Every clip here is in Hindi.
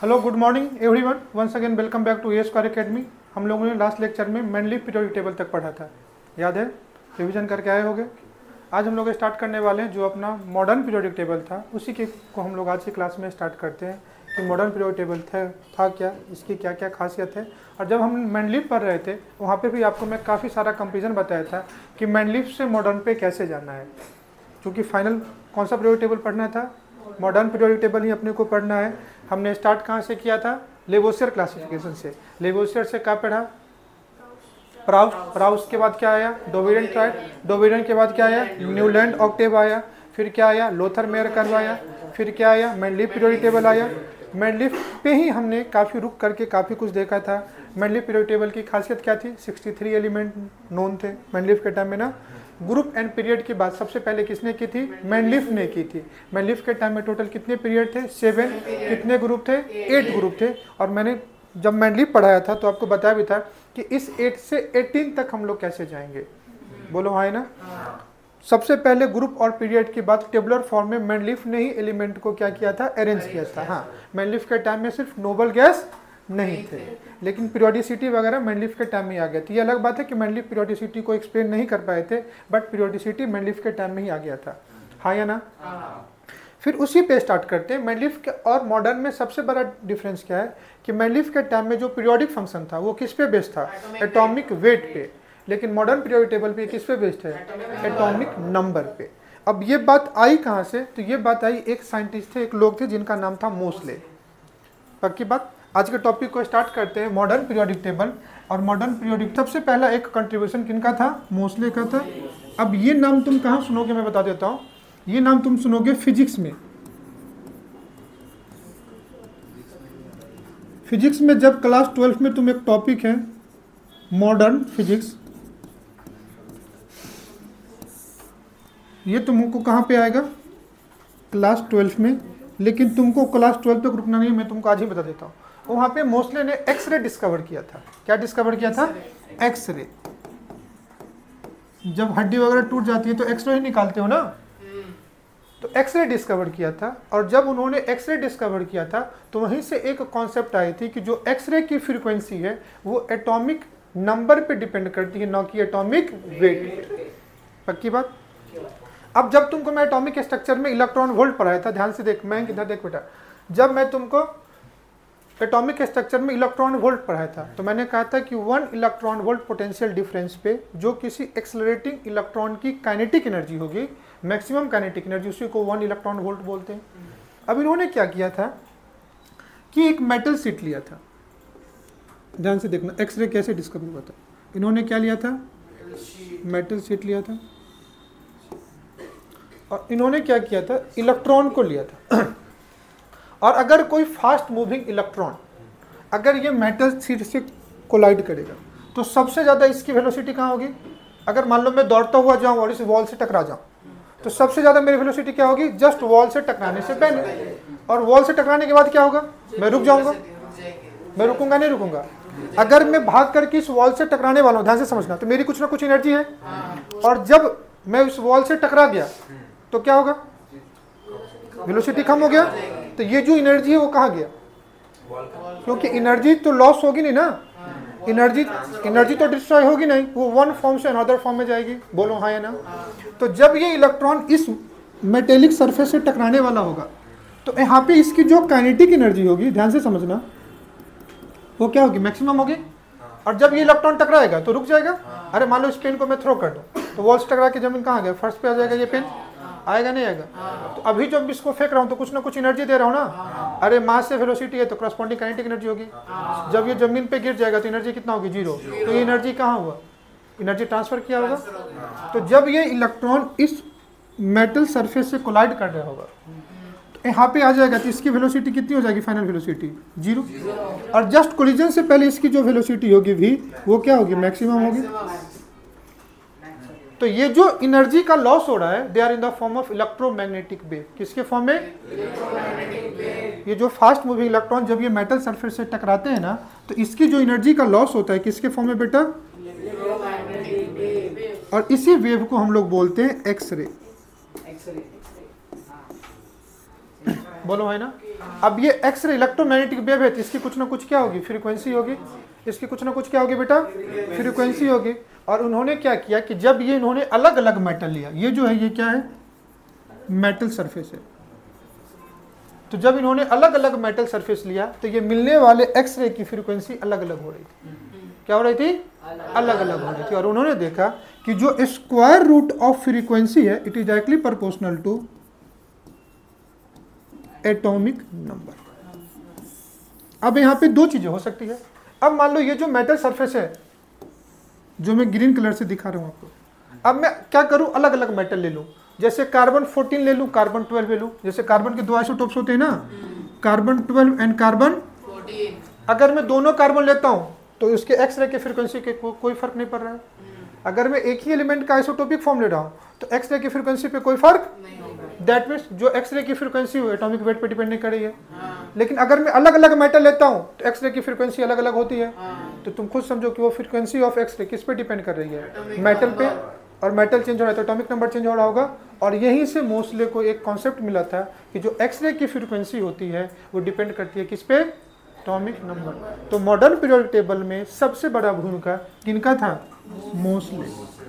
Hello, good morning everyone. Once again welcome back to A square academy. हम लोगों ने लास्ट लेक्चर में मैनलीफ पीरियोडिक टेबल तक पढ़ा था, याद है? रिवीजन करके आए होंगे। आज हम लोग स्टार्ट करने वाले हैं जो अपना मॉडर्न पीरियोडिक टेबल था, उसी के को हम लोग आज की क्लास में स्टार्ट करते हैं कि मॉडर्न पीरियोडिक टेबल था क्या, इसकी क्या क्या खासियत है। और जब हम मैनलीफ पढ़ रहे थे वहाँ पर भी आपको मैं काफ़ी सारा कंपेरिजन बताया था कि मैनलीफ से मॉडर्न पे कैसे जाना है, क्योंकि फाइनल कौन सा पीरियोडिक टेबल पढ़ना था, मॉडर्न पीरियोडिक टेबल ही अपने को पढ़ना है। हमने स्टार्ट कहाँ से किया था? लेवोसियर क्लासिफिकेशन से। लेवोसियर से क्या पढ़ा? प्राउस के बाद क्या आया? डोवेरियन ट्राइड। डोवेरियन के बाद क्या आया? न्यूलैंड ऑक्टेव आया। फिर क्या आया? लोथर मेयर कर्व आया। फिर क्या आया? मैनलीफ पीरियोडिक टेबल आया। मैनलीफ पे ही हमने काफ़ी रुक करके काफ़ी कुछ देखा था। मैनलीफ पीरियोडिक टेबल की खासियत क्या थी? 63 एलिमेंट नोन थे मैनलीफ के टाइम में ना। ग्रुप एंड पीरियड की बात सबसे पहले किसने की थी? मैनलीफ ने की थी। मैनलीफ के टाइम में टोटल कितने पीरियड थे? 7। कितने ग्रुप थे? 8 ग्रुप थे। और मैंने जब मैनलीफ पढ़ाया था तो आपको बताया भी था कि इस 8 से 18 तक हम लोग कैसे जाएंगे। बोलो हाँ है ना। सबसे पहले ग्रुप और पीरियड की बात टेबुलर फॉर्म में मैनलीफ ने ही एलिमेंट को क्या किया था? अरेंज किया था। हाँ, मैनलीफ के टाइम में सिर्फ नोबल गैस नहीं थे, लेकिन पीरियोडिसिटी वगैरह मैनलीफ के टाइम में आ गया था। ये अलग बात है कि मैनलीफ पीरियोडिसिटी को एक्सप्लेन नहीं कर पाए थे, बट पीरियोडिसिटी मैनलीफ के टाइम में ही आ गया था। हाँ या ना? फिर उसी पे स्टार्ट करते हैं। मैनलीफ के और मॉडर्न में सबसे बड़ा डिफरेंस क्या है कि मैनलीफ के टाइम में जो पीरियोडिक फंक्शन था वो किस पे बेस्ड था? एटॉमिक वेट पे। लेकिन मॉडर्न पीरियोडिक टेबल पे किस पे बेस्ड है? एटॉमिक नंबर पे। अब ये बात आई कहाँ से? तो ये बात आई, एक साइंटिस्ट थे, एक लोग थे जिनका नाम था मोसले। पक्की बात। आज के टॉपिक को स्टार्ट करते हैं, मॉडर्न पीरियोडिक टेबल। और मॉडर्न पीरियोडिक सबसे पहला एक कंट्रीब्यूशन किनका था? मोसले का था। अब ये नाम तुम कहाँ सुनोगे मैं बता देता हूँ। ये नाम तुम सुनोगे फिजिक्स में। फिजिक्स में जब क्लास 12 में तुम एक टॉपिक है मॉडर्न फिजिक्स, ये तुमको कहाँ पे आएगा? क्लास 12 में। लेकिन तुमको क्लास 12 तक रुकना नहीं, मैं तुमको आज ही बता देता हूँ। वहाँ पे मोसले ने एक्सरे डिस्कवर किया था। क्या डिस्कवर किया था? एक्सरे। जब हड्डी वगैरह टूट जाती है तो एक्सरे ही निकालते हो ना, तो एक्सरे डिस्कवर किया था। और जब उन्होंने एक्सरे डिस्कवर किया था तो वहीं से एक कॉन्सेप्ट आई थी कि जो एक्सरे की फ्रीक्वेंसी है वो एटॉमिक नंबर पे डिपेंड करती है, न कि एटॉमिक वेट। पक्की बात। अब जब तुमको मैं एटॉमिक स्ट्रक्चर में इलेक्ट्रॉन वोल्ट पढ़ाया था, ध्यान से देख, मैं किधर देख बेटा, जब मैं तुमको एटॉमिक स्ट्रक्चर में इलेक्ट्रॉन वोल्ट पढ़ाया था तो मैंने कहा था कि 1 इलेक्ट्रॉन वोल्ट पोटेंशियल डिफरेंस पे जो किसी एक्सेलरेटिंग इलेक्ट्रॉन की काइनेटिक एनर्जी होगी, मैक्सिमम काइनेटिक एनर्जी, उसी को 1 इलेक्ट्रॉन वोल्ट बोलते हैं। अब इन्होंने क्या किया था कि एक मेटल शीट लिया था। ध्यान से देखना एक्सरे कैसे डिस्कवर हुआ था। इन्होंने क्या लिया था? मेटल शीट लिया था। और इन्होंने क्या किया था? इलेक्ट्रॉन को लिया था। और अगर कोई फास्ट मूविंग इलेक्ट्रॉन अगर ये मेटल शीट से कोलाइड करेगा तो सबसे ज़्यादा इसकी वेलोसिटी कहाँ होगी? अगर मान लो मैं दौड़ता हुआ जाऊँ और इस वॉल से टकरा जाऊँ तो सबसे ज़्यादा मेरी वेलोसिटी क्या होगी? जस्ट वॉल से टकराने से पहले। और वॉल से टकराने के बाद क्या होगा? मैं रुक जाऊँगा। मैं रुकूंगा नहीं रुकूंगा। अगर मैं भाग करके इस वॉल से टकराने वाला हूँ, ध्यान से समझना, तो मेरी कुछ ना कुछ एनर्जी है। और जब मैं उस वॉल से टकरा गया तो क्या होगा? वेलोसिटी कम हो गया। तो ये जो एनर्जी है वो कहाँ गया? क्योंकि एनर्जी तो लॉस होगी नहीं ना, एनर्जी तो डिस्ट्रॉय होगी नहीं, वो वन फॉर्म से अनदर फॉर्म में जाएगी। बोलो हाँ या ना। तो जब ये इलेक्ट्रॉन इस मेटेलिक सरफेस से टकराने वाला होगा तो यहाँ पे इसकी जो काइनेटिक एनर्जी होगी, ध्यान से समझना, वो क्या होगी? मैक्सिमम होगी। और जब ये इलेक्ट्रॉन टकराएगा तो रुक जाएगा। अरे मान लो इस पेन को मैं थ्रो कर दूं तो वॉल से टकरा के जमीन कहाँ गया? फर्स्ट पे आ जाएगा। ये पेन आएगा नहीं आएगा? तो अभी जब इसको फेंक रहा हूँ तो कुछ ना कुछ एनर्जी दे रहा हूँ ना। अरे मास से वेलोसिटी है तो करस्पॉन्डिंग काइनेटिक एनर्जी होगी। जब ये जमीन पे गिर जाएगा तो एनर्जी कितना होगी? 0। तो ये एनर्जी कहाँ हुआ? एनर्जी ट्रांसफर किया होगा। तो जब ये इलेक्ट्रॉन इस मेटल सरफेस से कोलाइड कर रहा होगा तो यहाँ पे आ जाएगा तो इसकी वेलोसिटी कितनी हो जाएगी? Final velocity 0। और जस्ट कोलिजन से पहले इसकी जो वेलोसिटी होगी भी, वो क्या होगी? मैक्सिमम होगी। तो ये जो एनर्जी का लॉस हो रहा है, they are in the form of electromagnetic wave. किसके फॉर्म में? ये जो फास्ट मूविंग इलेक्ट्रॉन जब ये मेटल सरफेस से टकराते हैं ना तो इसकी जो एनर्जी का लॉस होता है किसके फॉर्म में बेटा? और इसी वेव को हम लोग बोलते हैं एक्सरे। बोलो है ना। अब ये एक्सरे इलेक्ट्रोमैग्नेटिक वेव है तो इसकी कुछ ना कुछ क्या होगी, फ्रीक्वेंसी होगी। इसकी कुछ ना कुछ क्या होगी बेटा, फ्रीक्वेंसी होगी। और उन्होंने क्या किया कि जब ये इन्होंने अलग अलग मेटल लिया, ये जो है ये क्या है, मेटल सरफेस है। तो जब इन्होंने अलग अलग मेटल सरफेस लिया तो ये मिलने वाले एक्सरे की फ्रीक्वेंसी अलग अलग हो रही थी। क्या हो रही थी, अलग अलग हो रही थी। और उन्होंने देखा कि जो स्क्वायर रूट ऑफ फ्रीक्वेंसी है it is directly proportional to atomic number. अब यहाँ पे दो चीजें हो सकती है। अब मान लो ये जो मेटल सरफेस है जो मैं ग्रीन कलर से दिखा रहा हूं आपको, अब मैं क्या करूं, अलग अलग मेटल ले लूं। जैसे कार्बन 14 ले लूं, कार्बन 12 ले लूं। जैसे कार्बन के दो आइसोटोप्स होते हैं ना, कार्बन 12 एंड कार्बन 14। अगर मैं दोनों कार्बन लेता हूं तो उसके एक्सरे के फ्रीक्वेंसी के कोई फर्क नहीं पड़ रहा है। अगर मैं एक ही एलिमेंट का आइसोटोपिक फॉर्म ले रहा हूं तो एक्सरे की फ्रीक्वेंसी पे कोई फर्क नहीं होगा। दैट मीन्स जो एक्सरे की फ्रीक्वेंसी हो एटॉमिक वेट पे डिपेंड नहीं कर रही है। लेकिन अगर मैं अलग अलग मेटल लेता हूं तो एक्सरे की फ्रीक्वेंसी अलग अलग होती है। तो तुम खुद समझो कि वो फ्रीक्वेंसी ऑफ एक्सरे किस पे डिपेंड कर रही है, मेटल पे। और मेटल चेंज हो रहा है तो एटॉमिक नंबर चेंज हो रहा होगा। और यहीं से मोस्ले को एक कॉन्सेप्ट मिला था कि जो एक्सरे की फ्रीक्वेंसी होती है वो डिपेंड करती है किस पे, एटॉमिक नंबर। तो मॉडर्न पीरियोडिक टेबल में सबसे बड़ा भूमिका किनका था, मोस्ले।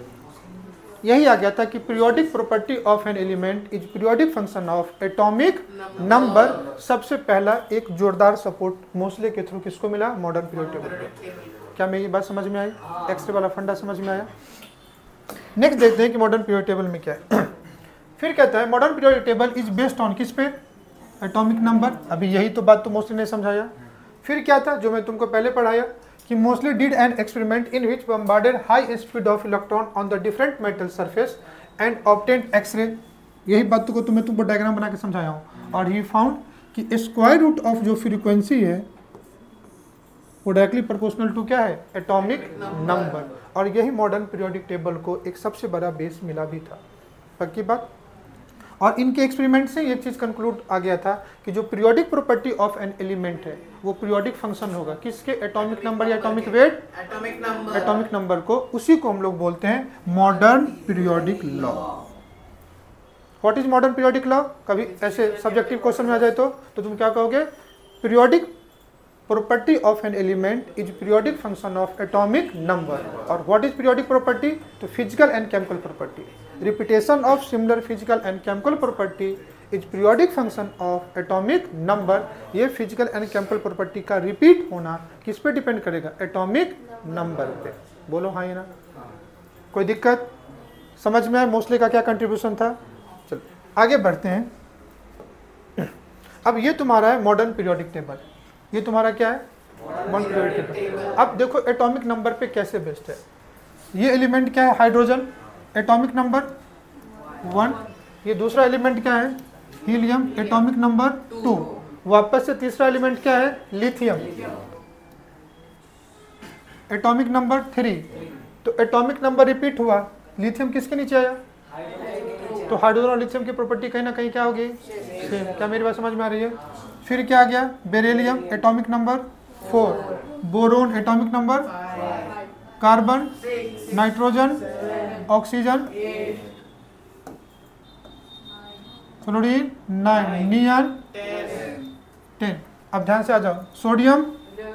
यही आ गया था कि periodic property of an element is periodic function of atomic number. सबसे पहला एक जोरदार सपोर्ट मोस्ले के थ्रू किसको मिला, मॉडर्न पीरियोडिक टेबल को। क्या मेरी बात समझ में आई, एक्सरे वाला फंडा समझ में आया। नेक्स्ट देखते हैं कि मॉडर्न पीरियोडिक टेबल में क्या है। फिर कहता है modern periodic table is based on किस पे, एटॉमिक नंबर। अभी यही तो बात तो मोस्टली ने समझाया। फिर क्या था जो मैं तुमको पहले पढ़ाया कि mostly did an experiment in which bombarded high speed of electron on the different metal surface and obtained X-ray. यही बात को मैं तुमको डायग्राम बना के समझाया हूँ। और ही फाउंड कि स्क्वायर रूट ऑफ जो फ्रीक्वेंसी है वो डायरेक्टली प्रोपोर्शनल टू क्या है, एटॉमिक नंबर। और यही मॉडर्न पीरियोडिक टेबल को एक सबसे बड़ा बेस मिला भी था। पक्की बात। और इनके एक्सपेरिमेंट से एक चीज कंक्लूड आ गया था कि जो periodic property of an element है वो पीरियोडिक फंक्शन होगा किसके, एटॉमिक नंबर या एटॉमिक वेट, एटॉमिक नंबर को। उसी को हम लोग बोलते हैं modern periodic law. What is modern periodic law. कभी ऐसे सब्जेक्टिव क्वेश्चन में आ जाए तो तुम क्या कहोगे, periodic property of an element is periodic function of atomic number. और व्हाट इज पीरियोडिक प्रॉपर्टी, तो physical and chemical property. Repetition of similar physical and chemical property is periodic function of atomic number. ये फिजिकल एंड केमिकल प्रॉपर्टी का रिपीट होना किस पे डिपेंड करेगा, एटॉमिक नंबर पे। बोलो हाँ या ना, कोई दिक्कत समझ में आया मोस्टली का क्या कंट्रीब्यूशन था। चलो आगे बढ़ते हैं। अब ये तुम्हारा है मॉडर्न पीरियोडिक टेबल। ये तुम्हारा क्या है, मॉडर्न पीरियोडिक टेबल। अब देखो एटॉमिक नंबर पे कैसे बेस्ड है। ये एलिमेंट क्या है, हाइड्रोजन, एटॉमिक नंबर 1। ये दूसरा एलिमेंट क्या है, हीलियम, एटॉमिक नंबर 2। वापस से तीसरा एलिमेंट क्या है, लिथियम, एटॉमिक नंबर 3। तो एटॉमिक नंबर रिपीट हुआ, लिथियम किसके नीचे आया, तो हाइड्रोजन और लिथियम की प्रॉपर्टी कहीं ना कहीं क्या होगी, सेम। क्या मेरी बात समझ में आ रही है। फिर क्या आ गया, beryllium, atomic number 4। Boron, atomic number, carbon, nitrogen, oxygen, fluorine 9, neon 10। अब ध्यान से आ जाओ, सोडियम।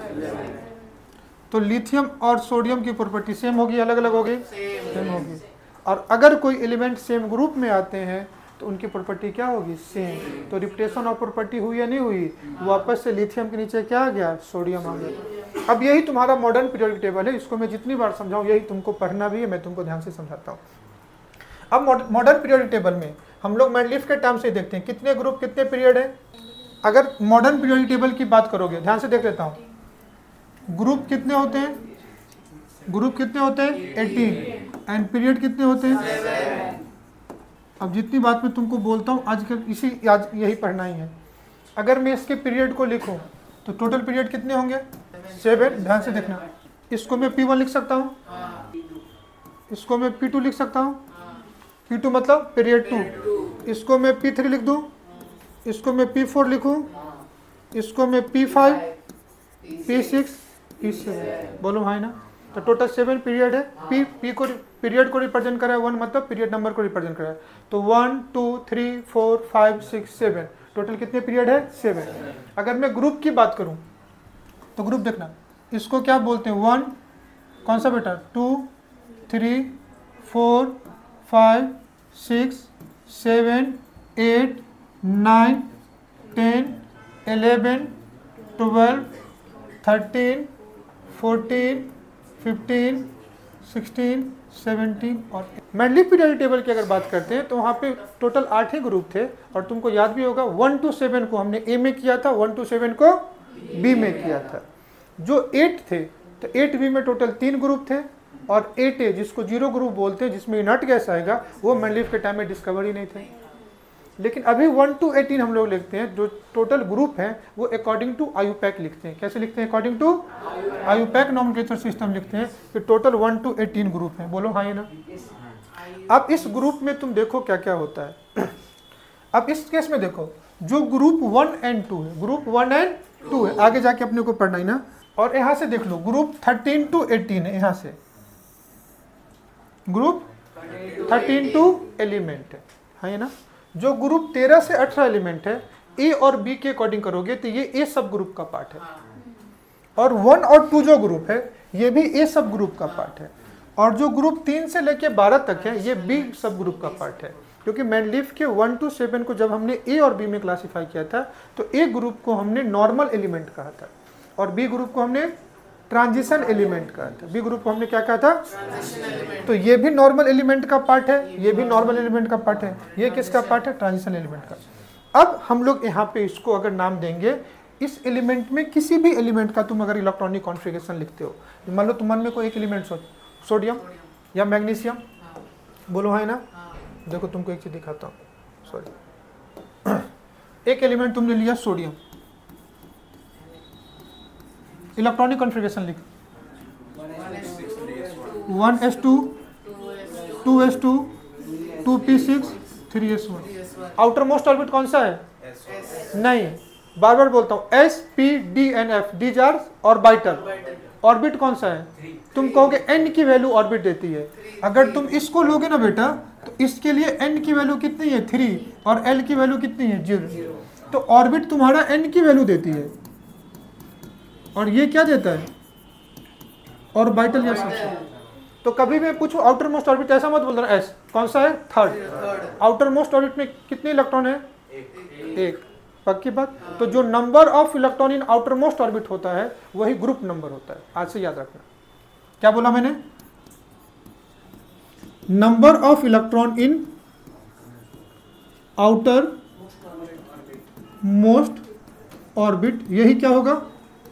तो लिथियम और सोडियम की प्रॉपर्टी सेम होगी, अलग अलग होगी, सेम होगी। और अगर कोई एलिमेंट सेम ग्रुप में आते हैं तो उनकी प्रॉपर्टी क्या होगी, सेम। तो रिपीटेशन ऑफ प्रॉपर्टी हुई या नहीं हुई, वापस से लिथियम के नीचे क्या आ गया, सोडियम आ गया। अब यही तुम्हारा मॉडर्न पीरियोडिक टेबल है। इसको मैं जितनी बार समझाऊं यही तुमको पढ़ना भी है, मैं तुमको ध्यान से समझाता हूँ। अब मॉडर्न पीरियोडिक टेबल में हम लोग मैंडलीफ के टर्म से देखते हैं कितने ग्रुप कितने पीरियड है। अगर मॉडर्न पीरियोडिक टेबल की बात करोगे, ध्यान से देख लेता हूँ, ग्रुप कितने होते हैं, ग्रुप कितने होते हैं 18 एंड पीरियड कितने होते हैं। अब जितनी बात मैं तुमको बोलता हूँ आज यही पढ़ना ही है। अगर मैं इसके पीरियड को लिखूं तो टोटल पीरियड कितने होंगे, 7। ध्यान से देखना, इसको मैं P1 लिख सकता हूँ, इसको मैं P2 लिख सकता हूँ, P2 मतलब पीरियड 2। इसको मैं P3 लिख दूँ, इसको मैं P4 लिखूँ, इसको मैं P5, P6, P7। बोलो भाई ना। तो टोटल 7 पीरियड है। P को पीरियड को रिप्रेजेंट करा है 1, मतलब पीरियड नंबर को रिप्रेजेंट करा है। तो 1 2 3 4 5 6 7 टोटल कितने पीरियड है 7। अगर मैं ग्रुप की बात करूं तो ग्रुप देखना, इसको क्या बोलते हैं 1, कौन सा बेटा 2 3 4 5 6 7 8 9 10 11 12 13 14 15 16 17 और मेंडलीव पीरियोडिक टेबल की अगर बात करते हैं तो वहाँ पे टोटल 8 ही ग्रुप थे। और तुमको याद भी होगा 1 to 7 को हमने ए में किया था, 1 to 7 को बी में किया था। जो 8 थे तो 8B में टोटल 3 ग्रुप थे और 8A जिसको 0 ग्रुप बोलते हैं जिसमें इनर्ट गैस आएगा वो मेंडलीव के टाइम में डिस्कवर ही नहीं थे। लेकिन अभी 1 to 18 हम लोग लिखते हैं, जो टोटल ग्रुप हैं वो अकॉर्डिंग टू आयुपैक लिखते हैं। कैसे लिखते हैं? According to IUPAC nomenclature system लिखते हैं कि टोटल 1 to 18 ग्रुप हैं। बोलो हाँ या ना। अब इस ग्रुप में तुम देखो क्या क्या होता है। अब इस केस में देखो जो ग्रुप 1 and 2 है, ग्रुप 1 and 2 है, आगे जाके अपने को पढ़ना ही ना। और यहाँ से देख लो ग्रुप 13 to 18 है, यहाँ से ग्रुप 13 to एलिमेंट है ना। जो ग्रुप 13 से 18 एलिमेंट है ए और बी के अकॉर्डिंग करोगे तो ये ए सब ग्रुप का पार्ट है। और 1 और 2 जो ग्रुप है ये भी ए सब ग्रुप का पार्ट है। और जो ग्रुप 3 से लेके 12 तक है ये बी सब ग्रुप का पार्ट है। क्योंकि मेंडलीव के 1 to 7 को जब हमने ए और बी में क्लासीफाई किया था तो ए ग्रुप को हमने नॉर्मल एलिमेंट कहा था और बी ग्रुप को हमने ट्रांजिशन एलिमेंट कहा था। बी ग्रुप को हमने क्या कहा था? तो ये भी नॉर्मल एलिमेंट का पार्ट है, ये भी नॉर्मल एलिमेंट का पार्ट है। ये किसका पार्ट है? ट्रांजिशन एलिमेंट का। अब हम लोग यहाँ पे इसको अगर नाम देंगे, इस एलिमेंट में किसी भी एलिमेंट का तुम अगर इलेक्ट्रॉनिक कॉन्फ़िगरेशन लिखते हो, मान लो तुम मन में कोई एक एलिमेंट सोच, सोडियम या मैग्नीशियम, बोलो है ना। देखो तुमको एक चीज दिखाता हूँ, सॉरी। एक एलिमेंट तुमने लिया सोडियम, इलेक्ट्रॉनिक कॉन्फ़िगरेशन लिख 1s2 2s2 2p6 3s1। Outer most orbit कौन सा है? नहीं, बार बार बोलता हूं, s p d n f, D charge और बाइटल। ऑर्बिट कौन सा है? तुम कहोगे n की वैल्यू ऑर्बिट देती है। अगर तुम इसको लोगे ना बेटा तो इसके लिए n की वैल्यू कितनी है? 3 और l की वैल्यू कितनी है? 0। तो ऑर्बिट तुम्हारा n की वैल्यू देती है और ये क्या देता है? ऑर्बिटल या सबसे। तो कभी मैं पूछूं आउटर मोस्ट ऑर्बिट, ऐसा मत बोलना एस कौन सा है? थर्ड। आउटर मोस्ट ऑर्बिट में कितने इलेक्ट्रॉन है? एक। पक्की बात। तो जो number of electron in outermost orbit होता है वही ग्रुप नंबर होता है। आज से याद रखना। क्या बोला मैंने? Number of electron in outermost orbit, यही क्या होगा?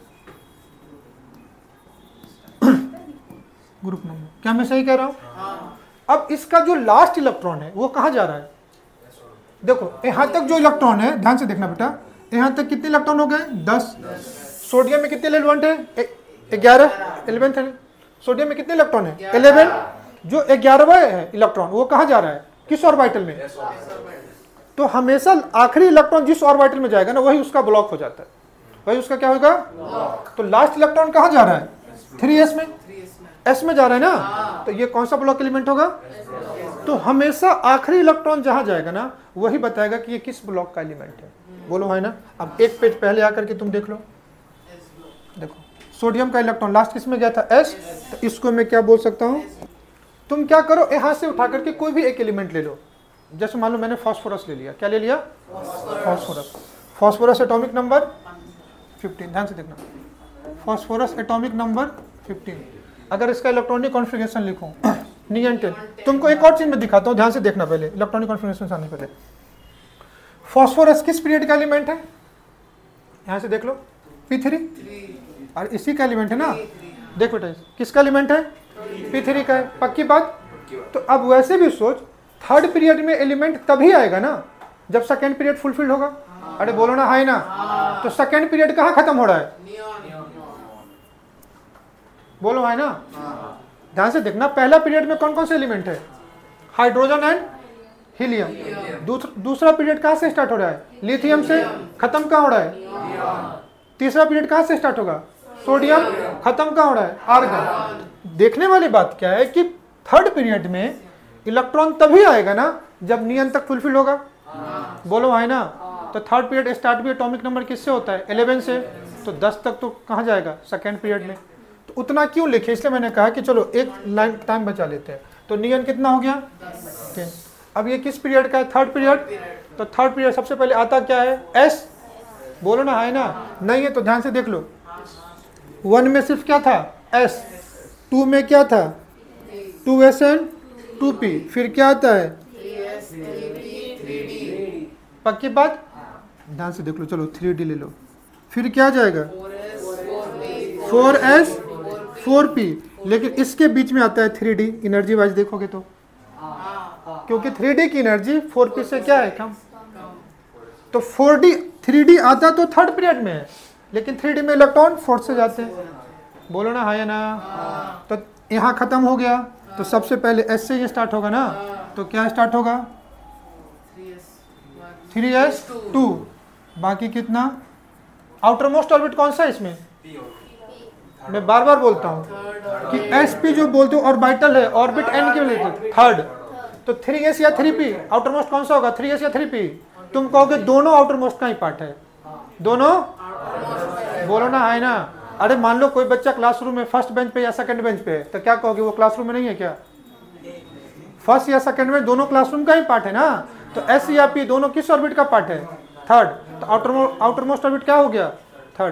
Group number. क्या मैं सही कह रहा हूं? अब इसका जो लास्ट इलेक्ट्रॉन है वो कहां जा रहा है? देखो यहां तक जो इलेक्ट्रॉन है, ध्यान से देखना बेटा, यहां तक कितने इलेक्ट्रॉन हो गए? 10। सोडियम में कितने एलिमेंट है? 11। 11 है। सोडियम में कितने इलेक्ट्रॉन है? 11। जो 11वां है इलेक्ट्रॉन वो कहां जा रहा है? किस ऑर्बिटल में? तो हमेशा आखिरी इलेक्ट्रॉन जिस ऑर्बिटल में जाएगा ना वही उसका ब्लॉक हो जाता है, वही उसका क्या होगा? तो लास्ट इलेक्ट्रॉन कहां जा रहा है? 3s में। s में जा रहा है ना, तो ये कौन सा ब्लॉक एलिमेंट होगा? तो हमेशा आखिरी इलेक्ट्रॉन जहां जाएगा ना वही बताएगा कि ये किस ब्लॉक का एलिमेंट है। बोलो है ना। अब एक पेज पहले आकर के तुम देख लो। देखो सोडियम का इलेक्ट्रॉन लास्ट किस में गया था? s। तो इसको मैं क्या बोल सकता हूं? तुम क्या करो, यहां से उठा करके कोई भी एक एलिमेंट ले लो। जैसे मान लो मैंने फास्फोरस ले लिया। क्या ले लिया? फास्फोरस। Phosphorus atomic number 15। ध्यान से देखना, फास्फोरस एटॉमिक नंबर 15। अगर इसका इलेक्ट्रॉनिक कॉन्फ़िगरेशन लिखूं नियन 10, तुमको एक और चीज में दिखाता हूं, ध्यान से देखना। पहले इलेक्ट्रॉनिक कॉन्फ़िगरेशन आने पहले, फास्फोरस किस पीरियड का एलिमेंट है? यहां से देख लो, p3। और इसी का एलिमेंट है ना। देख बेटा किसका एलिमेंट है? p3 का है। पक्की बात। तो अब वैसे भी सोच, थर्ड पीरियड में एलिमेंट तभी आएगा ना जब सेकेंड पीरियड फुलफिल होगा। अरे बोलो ना हाय ना। तो सेकेंड पीरियड कहां खत्म हो रहा है? बोलो है ना। ध्यान से देखना, पहला पीरियड में कौन कौन से एलिमेंट है? Hydrogen and helium. दूसरा पीरियड कहां से स्टार्ट हो रहा है? लिथियम से। खत्म कहां हो रहा है? तीसरा पीरियड कहां से स्टार्ट होगा? सोडियम। खत्म कहां हो रहा है? आर्गन। देखने वाली बात क्या है कि थर्ड पीरियड में इलेक्ट्रॉन तभी आएगा ना जब नियन तक फुलफिल होगा। बोलो है ना। तो थर्ड पीरियड स्टार्ट भी एटॉमिक नंबर किससे होता है? 11 से। तो 10 तक तो कहाँ जाएगा? सेकेंड पीरियड में। तो उतना क्यों लिखे? इसलिए मैंने कहा कि चलो एक लाइन टाइम बचा लेते हैं। तो नियन कितना हो गया? 10। अब ये किस पीरियड का है? Third period. तो थर्ड पीरियड सबसे पहले आता क्या है? एस। बोलो ना, है ना? नहीं है तो ध्यान से देख लो। 1 में सिर्फ क्या था? एस। 2 में क्या था? 2s and 2p। फिर क्या आता है? पक्की बात? ध्यान से देख लो। चलो 3d ले लो। फिर क्या जाएगा? 4s 4p। लेकिन इसके बीच में आता है 3d। एनर्जी वाइज देखोगे तो, क्योंकि 3d की एनर्जी 4p से क्या है? कम। तो 3d आता तो थर्ड पीरियड में है, लेकिन 3d में इलेक्ट्रॉन फोर्थ से जाते हैं। बोलो ना, है ना? तो यहाँ खत्म हो गया। तो सबसे पहले s से ये स्टार्ट होगा ना। तो क्या स्टार्ट होगा? 3s2। बाकी कितना? आउटर मोस्ट ऑर्बिट कौन सा है इसमें? मैं बार बार बोलता हूँ कि sp जो बोलते हो ऑर्बिटल है, ऑर्बिट n के लिए थर्ड। तो 3s या 3p आउटर मोस्ट कौन सा होगा? 3s या 3p? तुम कहोगे दोनों आउटर मोस्ट का ही पार्ट है। दोनों? बोलो ना, है ना? अरे मान लो कोई बच्चा क्लासरूम में फर्स्ट बेंच पे या सेकंड बेंच पे है, तो क्या कहोगे? वो क्लासरूम में नहीं है क्या? फर्स्ट या सेकंड में दोनों क्लासरूम का ही पार्ट है ना। तो एस या पी दोनों किस ऑर्बिट का पार्ट है? थर्ड। तो आउटर मोस्ट ऑर्बिट क्या हो गया? Third.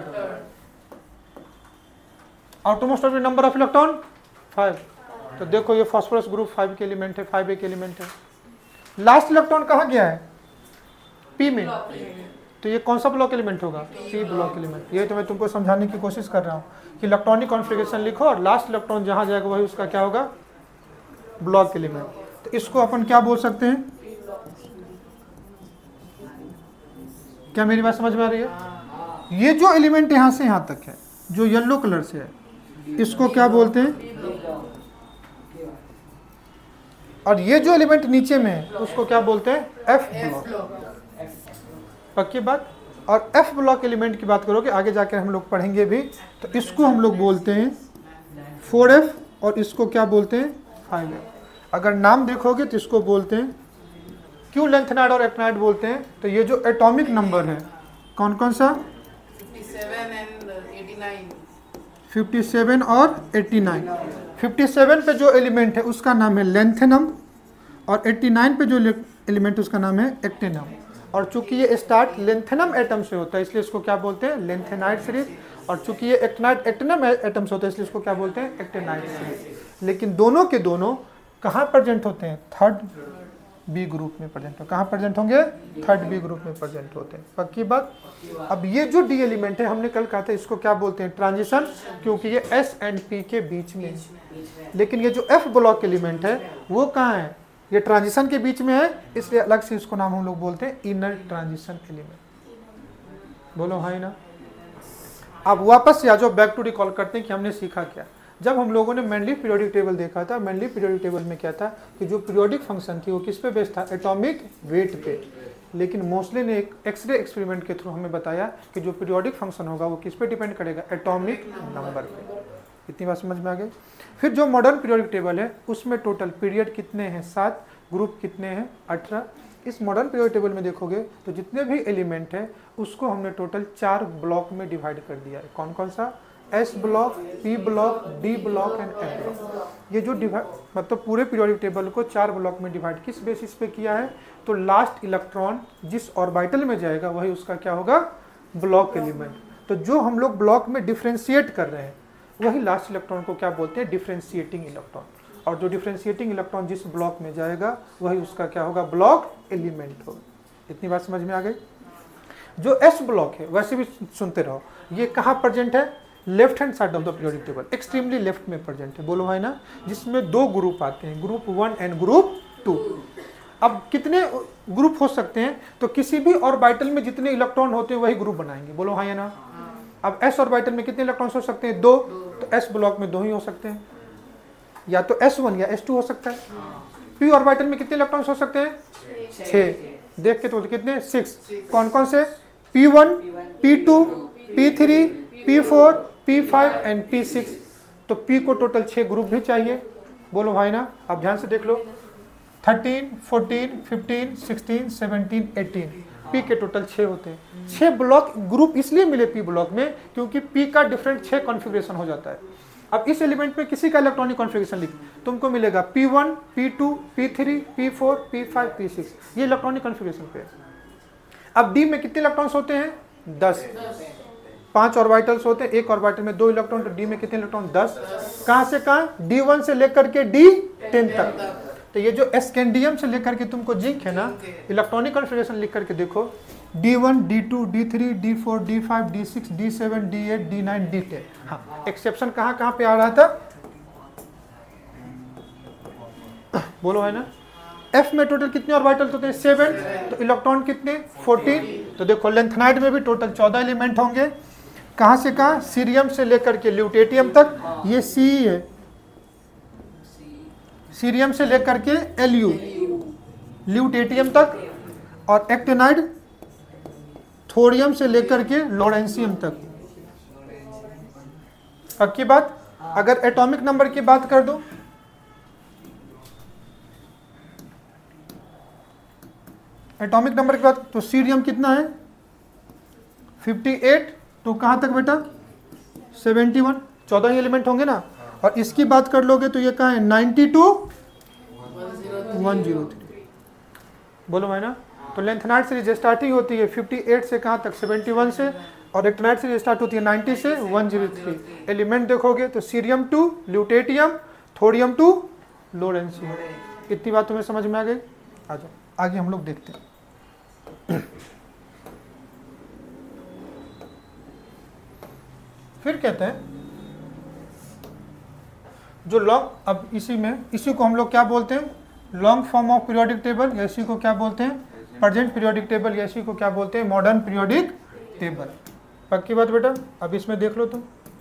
Outermost orbit number of electron 5। तो देखो ये फास्फोरस ग्रुप 5 के एलिमेंट है, 5a के एलिमेंट है। लास्ट इलेक्ट्रॉन कहाँ गया है? p में। तो ये कौन सा ब्लॉक एलिमेंट होगा? p block element. ये तो मैं तुमको समझाने की कोशिश कर रहा हूँ कि इलेक्ट्रॉनिक कॉन्फ़िगरेशन लिखो और लास्ट इलेक्ट्रॉन जहाँ जाएगा वही उसका क्या होगा? Block element. तो इसको अपन क्या बोल सकते हैं? क्या मेरी बात समझ में आ रही है? ये जो एलिमेंट यहाँ से यहाँ तक है, जो येलो कलर से है, इसको क्या बोलते हैं? और ये जो एलिमेंट नीचे में है उसको क्या बोलते हैं? F block. पक्की बात? और एफ ब्लॉक एलिमेंट की बात करोगे आगे जाकर हम लोग पढ़ेंगे भी, तो इसको हम लोग बोलते हैं 4f और इसको क्या बोलते हैं? 5f। अगर नाम देखोगे तो इसको बोलते हैं, क्यों लेंथेनाइड और एक्टिनाइड बोलते हैं? तो ये जो एटॉमिक नंबर है कौन कौन सा? 57 और 89। 57 पे जो एलिमेंट है उसका नाम है लेंथेनम और 89 पे जो एलिमेंट उसका नाम है एक्टिनम। और चूंकि ये स्टार्ट लेंथेनम एटम से होता है इसलिए इसको क्या बोलते हैं? Lanthanide series. और चूंकि ये एक्टिनम एटम से होता है इसलिए इसको क्या बोलते हैं? Actinide series. लेकिन दोनों के दोनों कहाँ प्रेजेंट होते हैं? थर्ड बी ग्रुप में प्रेजेंट हो। कहाँ प्रेजेंट होंगे? थर्ड बी ग्रुप में प्रेजेंट होते हैं। पक्की बात? अब ये जो डी एलिमेंट है हमने कल कहा था इसको क्या बोलते हैं? ट्रांजिशन, क्योंकि ये एस एंड पी के बीच में। लेकिन ये जो एफ ब्लॉक एलिमेंट है वो कहाँ है? ये ट्रांजिशन के बीच में है, इसलिए अलग से इसको नाम हम लोग बोलते हैं इनर ट्रांजिशन एलिमेंट। बोलो हाँ ना? अब वापस से आ जाओ, बैक टू रिकॉल करते हैं कि हमने सीखा क्या। जब हम लोगों ने मेनली पीरियोडिक टेबल देखा था, मेनली पीरियोडिक टेबल में क्या था कि जो पीरियोडिक फंक्शन थी वो किस पे बेस्ड था? एटॉमिक वेट पे। लेकिन मोस्टली ने एक एक्सरे एक्सपेरिमेंट के थ्रू हमें बताया कि जो पीरियोडिक फंक्शन होगा वो किस पे डिपेंड करेगा? एटॉमिक नंबर पे। इतनी बात समझ में आ गई? फिर जो मॉडर्न पीरियोडिक टेबल है उसमें टोटल पीरियड कितने हैं? 7। ग्रुप कितने हैं? 18। इस मॉडर्न पीरियोडिक टेबल में देखोगे तो जितने भी एलिमेंट है उसको हमने टोटल 4 ब्लॉक में डिवाइड कर दिया है। कौन कौन सा? S block, P block, D block and F block. ये जो मतलब पूरे पीरियोडिक टेबल को 4 ब्लॉक में डिवाइड किस बेसिस पे किया है? तो लास्ट इलेक्ट्रॉन जिस ऑर्बिटल में जाएगा वही उसका क्या होगा? Block element. तो जो हम लोग ब्लॉक में डिफ्रेंशिएट कर रहे हैं वही लास्ट इलेक्ट्रॉन को क्या बोलते हैं? Differentiating electron. और जो डिफ्रेंशिएटिंग इलेक्ट्रॉन जिस ब्लॉक में जाएगा वही उसका क्या होगा? ब्लॉक एलिमेंट होगा। इतनी बात समझ में आ गई? जो एस ब्लॉक है वैसे भी सुनते रहो, ये कहाँ प्रेजेंट है? Left hand side of the periodic table, extremely left में प्रेजेंट है। बोलो भाई ना? जिसमें 2 ग्रुप आते हैं, ग्रुप 1 एंड ग्रुप 2। अब कितने ग्रुप हो सकते हैं? तो किसी भी ऑर्बिटल में जितने इलेक्ट्रॉन होते हैं वही ग्रुप बनाएंगे। बोलो हाँ या ना? अब एस ऑर्बिटल में कितने इलेक्ट्रॉन्स हो सकते हैं? 2। तो एस ब्लॉक में 2 ही हो सकते हैं, या तो S1 या S2 हो सकता है। पी ऑर्बिटल में कितने इलेक्ट्रॉन्स हो सकते हैं? 6। देख के तो कितने? 6। कौन कौन से? P1, P2, P3, P4, P5 and P6। तो P को टोटल 6 ग्रुप भी चाहिए। बोलो भाई ना? अब ध्यान से देख लो, 13, 14, 15, 16, 17, 18। पी के टोटल 6 होते हैं। 6 ब्लॉक ग्रुप इसलिए मिले पी ब्लॉक में क्योंकि पी का डिफरेंट 6 कॉन्फ़िगरेशन हो जाता है। अब इस एलिमेंट में किसी का इलेक्ट्रॉनिक कॉन्फ़िगरेशन लिख, तुमको मिलेगा P1, P2, P3, P4, P5, P6, ये इलेक्ट्रॉनिक कॉन्फ़िगरेशन पे है। अब डी में कितने इलेक्ट्रॉन्स होते हैं? 10। 5 ऑर्बिटल्स होते हैं, एक ऑर्बिटल में 2 इलेक्ट्रॉन, तो डी में कितने इलेक्ट्रॉन? 10। कहां से कहां? D1 से लेकर के D10 तक। तो ये जो स्कैंडियम से लेकर के तुमको जिंक है ना, इलेक्ट्रॉनिक कॉन्फ़िगरेशन लिख करके देखो, D1, D2, D3, D4, D5, D6, D7, D8, D9, D10। हाँ, एक्सेप्शन कहां कहां पे आ रहा था? बोलो है ना। F में टोटल कितने ऑर्बिटल्स होते हैं? 7। तो इलेक्ट्रॉन कितने? 14। तो देखो लेंथेनाइड में भी टोटल 14 एलिमेंट होंगे। कहां से कहां? सीरियम से लेकर के ल्यूटेटियम तक, ये सी है। सीरियम से लेकर के Lu, ल्यूटेटियम तक, और एक्टिनाइड थोरियम से लेकर के लॉरेंशियम तक। अब की बात, अगर एटॉमिक नंबर की बात कर दो, एटॉमिक नंबर की बात, तो सीरियम कितना है? 58। तो कहां तक बेटा? 71। 14 ही एलिमेंट होंगे ना। और इसकी बात कर लोगे तो ये कहां है? 92 103। बोलो भाई ना। तो लेंथेनाइड से स्टार्टिंग होती है 58 से कहां तक? 71 से, और एक्टिनाइड से स्टार्ट होती है 90 से 103। एलिमेंट देखोगे तो cerium to lutetium, thorium to lawrencium. इतनी बात तुम्हें समझ में आ गई? आ जाओ आगे हम लोग देखते हैं। फिर कहते हैं जो लॉन्ग, अब इसी को हम लोग क्या बोलते हैं? Long form of periodic table, या इसी को क्या बोलते हैं? प्रेजेंट पीरियोडिक टेबल, या इसी को क्या बोलते हैं? Modern periodic table. पक्की बात बेटा। अब इसमें देख लो तुम।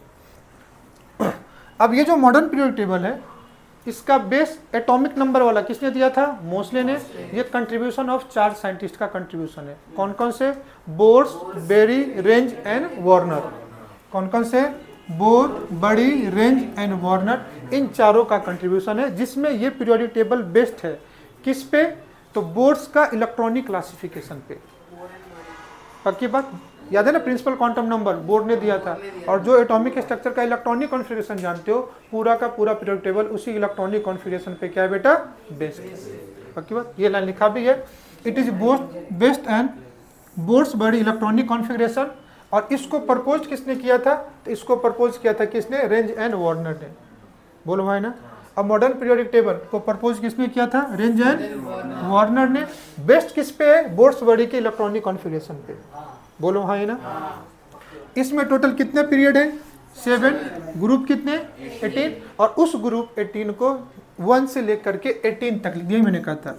अब ये जो मॉडर्न पीरियोडिक टेबल है, इसका बेस एटॉमिक नंबर वाला किसने दिया था? मोस्ले ने। ये कंट्रीब्यूशन ऑफ 4 साइंटिस्ट का कंट्रीब्यूशन है। कौन कौन से? Bohr's, Bury, Rang and Werner. कौन कौन से? बोर, बड़ी, रेंज एंड वार्नर। इन चारों का कंट्रीब्यूशन है, जिसमें ये पीरियोडिक टेबल बेस्ड है। किस पे? तो बोर्स का इलेक्ट्रॉनिक क्लासिफिकेशन पे। पक्की बात। याद है ना, प्रिंसिपल क्वांटम नंबर बोर्ड ने दिया था। और जो एटॉमिक स्ट्रक्चर का इलेक्ट्रॉनिक कॉन्फ़िगरेशन जानते हो, पूरा का पूरा पीरियोडिक टेबल उसी इलेक्ट्रॉनिक कॉन्फ़िगरेशन पे क्या है बेटा? बेस्ड। पक्की बात। ये लाइन लिखा भी है, it is based and Bohr's Bury electronic configuration. और इसको प्रपोज किसने किया था? तो इसको प्रपोज किया था किसने? रेंज एंड वार्नर ने। बोलो भाई ना। अब मॉडर्न पीरियोडिक टेबल को प्रपोज किसने किया था? रेंज एंड वार्नर ने। बेस्ट किस पे है? बोर्स बड़ी के इलेक्ट्रॉनिक कॉन्फ़िगरेशन पे। बोलो भाई ना। इसमें टोटल कितने पीरियड है? 7। ग्रुप कितने? 18। और उस ग्रुप 18 को 1 से लेकर के 18 तक लिख दिया, मैंने कहा था।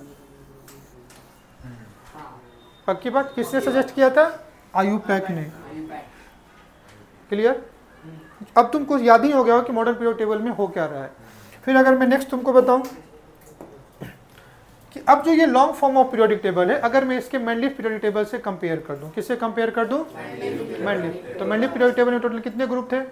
पक्की बात। किसने सजेस्ट किया था? आयुपैक ने। क्लियर? अब तुमको याद ही हो गया हो कि मॉडर्न पीरियोडिक टेबल में हो क्या रहा है। फिर अगर मैं नेक्स्ट तुमको बताऊं कि अब जो ये long form of periodic table है, अगर मैं इसके मैंडलीफ पीरियोडिक टेबल से कंपेयर कर दूं, किससे कंपेयर कर दूं? मैंडलीफ। तो मैंडलीफ पीरियोडिक टेबल में टोटल कितने ग्रुप थे?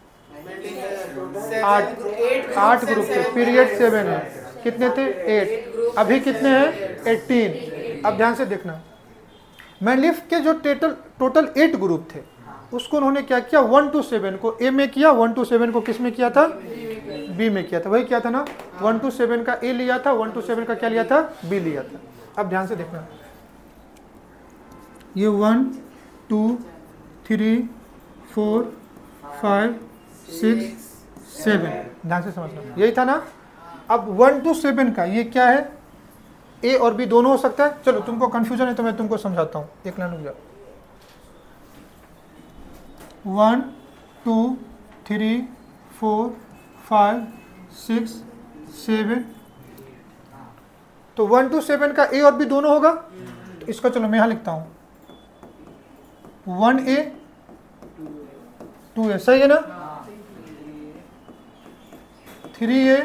8 ग्रुप थे। पीरियड 7 है। कितने थे? 8। अभी कितने हैं? 18। अब ध्यान से देखना, मैंडलीफ के जो टोटल 8 ग्रुप थे, उसको उन्होंने क्या किया? 1 to 7 को ए में किया, 1 to 7 को किस में किया था? बी में किया था। वही किया था ना, 1 to 7 का ए लिया था, 1 to 7 का क्या लिया था? बी लिया था। अब ध्यान से देखना, ये 1 2 3 4 5 6 7, ध्यान से समझना, यही था ना। अब 1 to 7 का ये क्या है? ए और बी दोनों हो सकता है। चलो तुमको कंफ्यूजन है तो मैं तुमको समझाता हूँ, एक लाइन रुक जाओ। 1 2 3 4 5 6 7, तो 1 to 7 का ए और बी दोनों होगा। तो इसका चलो मैं यहाँ लिखता हूँ 1A 2A, सही है ना। 3A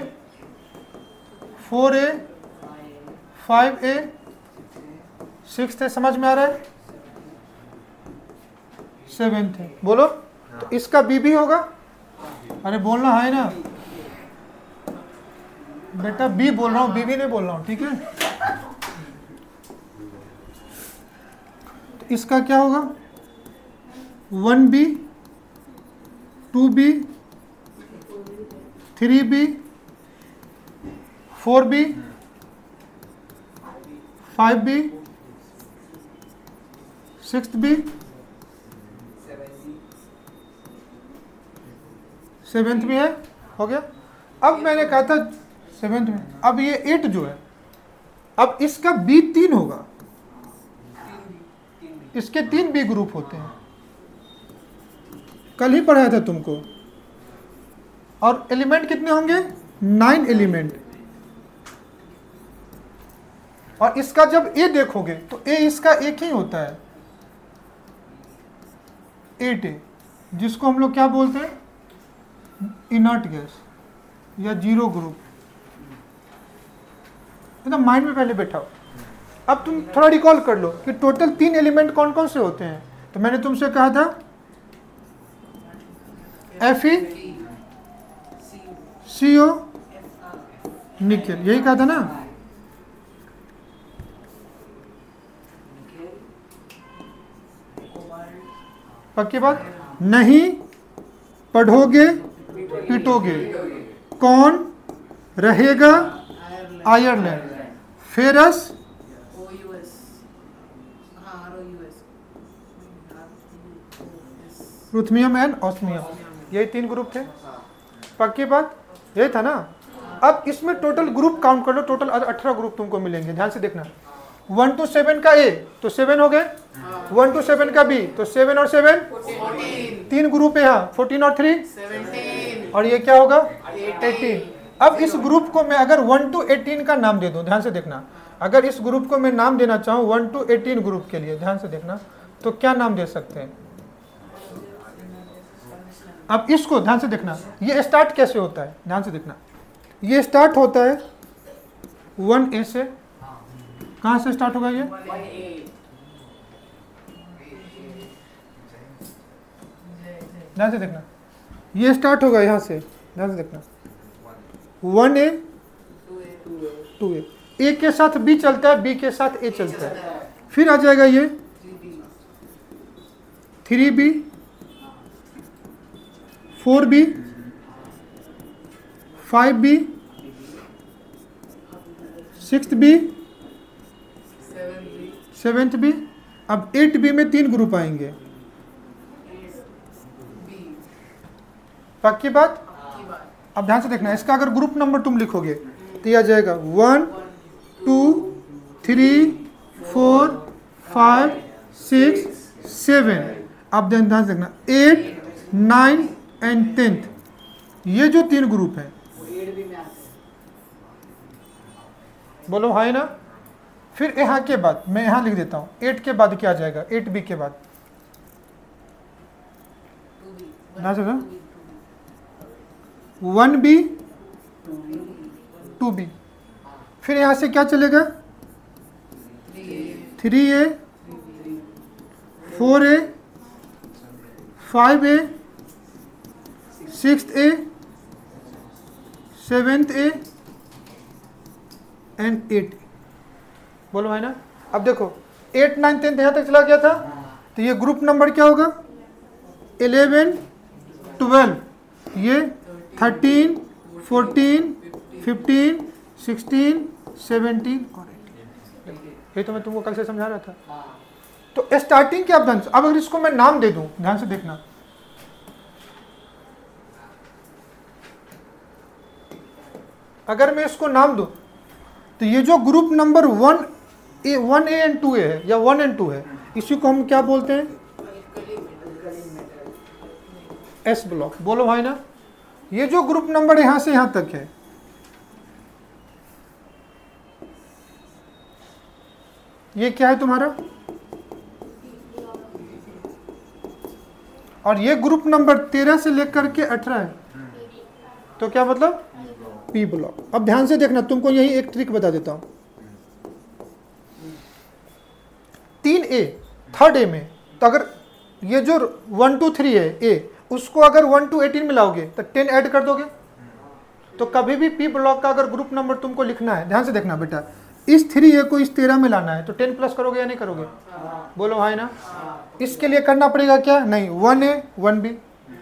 4A 5A 6 है, समझ में आ रहा है। 7 है, बोलो। तो इसका बी भी होगा। अरे बोलना है ना बेटा, बी बोल रहा हूँ, बी भी नहीं बोल रहा हूँ, ठीक है। इसका क्या होगा 1B 2B 3B 4B 5B 6B 7th भी है, हो गया। अब मैंने कहा था 7th में, अब ये 8 जो है, अब इसका B 3 होगा, इसके 3 B ग्रुप होते हैं, कल ही पढ़ाया था तुमको। और एलिमेंट कितने होंगे 9 एलिमेंट। और इसका जब A देखोगे तो A इसका एक ही होता है 8A, जिसको हम लोग क्या बोलते हैं इनर्ट गैस या जीरो ग्रुप। एकदम माइंड में पहले बैठाओ। अब तुम थोड़ा रिकॉल कर लो कि टोटल 3 एलिमेंट कौन कौन से होते हैं। तो मैंने तुमसे कहा था Fe CO निकेल, यही कहा था ना। पक्की बात, नहीं पढ़ोगे पिटोगे, कौन रहेगा iron and, ferrous ruthenium and osmium, यही 3 ग्रुप थे। पक्की बात, यही था ना। अब इसमें टोटल ग्रुप काउंट कर लो, टोटल 18 ग्रुप तुमको मिलेंगे, ध्यान से देखना। 1 to 7 का A तो 7 हो गए, 1 to 7 का B तो 7 और 7 3 ग्रुप है यहाँ, 14 और 3 17, और ये क्या होगा 18। अब इस ग्रुप को मैं अगर 1 to 18 का नाम दे दूं, ध्यान से देखना, अगर इस ग्रुप को मैं नाम देना चाहूँ 1 to 18 ग्रुप के लिए, ध्यान से देखना, तो क्या नाम दे सकते हैं। अब इसको ध्यान से देखना, ये स्टार्ट कैसे होता है, ध्यान से देखना। ये स्टार्ट होता है 1A से, कहाँ से स्टार्ट होगा ये, ध्यान से देखना, ये स्टार्ट होगा यहाँ से, ध्यान से देखना 1A 2A, A के साथ B चलता है, B के साथ A चलता है, फिर आ जाएगा ये 3B 4B 5B 6B 7B। अब 8B में 3 ग्रुप आएंगे। पक्की बात। अब ध्यान से देखना, इसका अगर ग्रुप नंबर तुम लिखोगे तो यह आ जाएगा 1 2 3 4 5 6 7। अब ध्यान से देखना 8 9 एंड 10th, ये जो 3 ग्रुप हैं, बोलो हाँ है ना। फिर यहाँ के बाद मैं यहाँ लिख देता हूँ, 8 के बाद क्या आ जाएगा, 8B के बाद ना चलो 1B 2B, फिर यहाँ से क्या चलेगा 3A 4A 5A 6A 7A and 8। बोलो है ना। अब देखो 8 9 10 यहाँ तक चला गया था, तो ये ग्रुप नंबर क्या होगा 11 12, ये 13 14 15 16 17 और 18। ये तो मैं तुमको कल से समझा रहा था। तो स्टार्टिंग क्या, अब अगर इसको मैं नाम दे दूं, ध्यान से देखना, अगर मैं इसको नाम दूं तो ये जो group number 1A and 2A है या 1 एंड 2 है, इसी को हम क्या बोलते हैं S ब्लॉक। बोलो भाई ना। ये जो ग्रुप नंबर यहां से यहां तक है, ये क्या है तुम्हारा, और ये ग्रुप नंबर 13 से लेकर के 18 है, तो क्या मतलब P ब्लॉक। अब ध्यान से देखना, तुमको यही एक ट्रिक बता देता हूं। 3A थर्ड A में, तो अगर ये जो 1 2 3 है A, उसको अगर 1 to 18 मिलाओगे तो 10 ऐड कर दोगे। तो कभी भी P ब्लॉक का अगर ग्रुप नंबर तुमको लिखना है, ध्यान से देखना बेटा, इस 3A को इस 13 में लाना है तो 10 प्लस करोगे या नहीं करोगे? बोलो भाई ना। इसके लिए करना पड़ेगा क्या? नहीं, 1A 1B,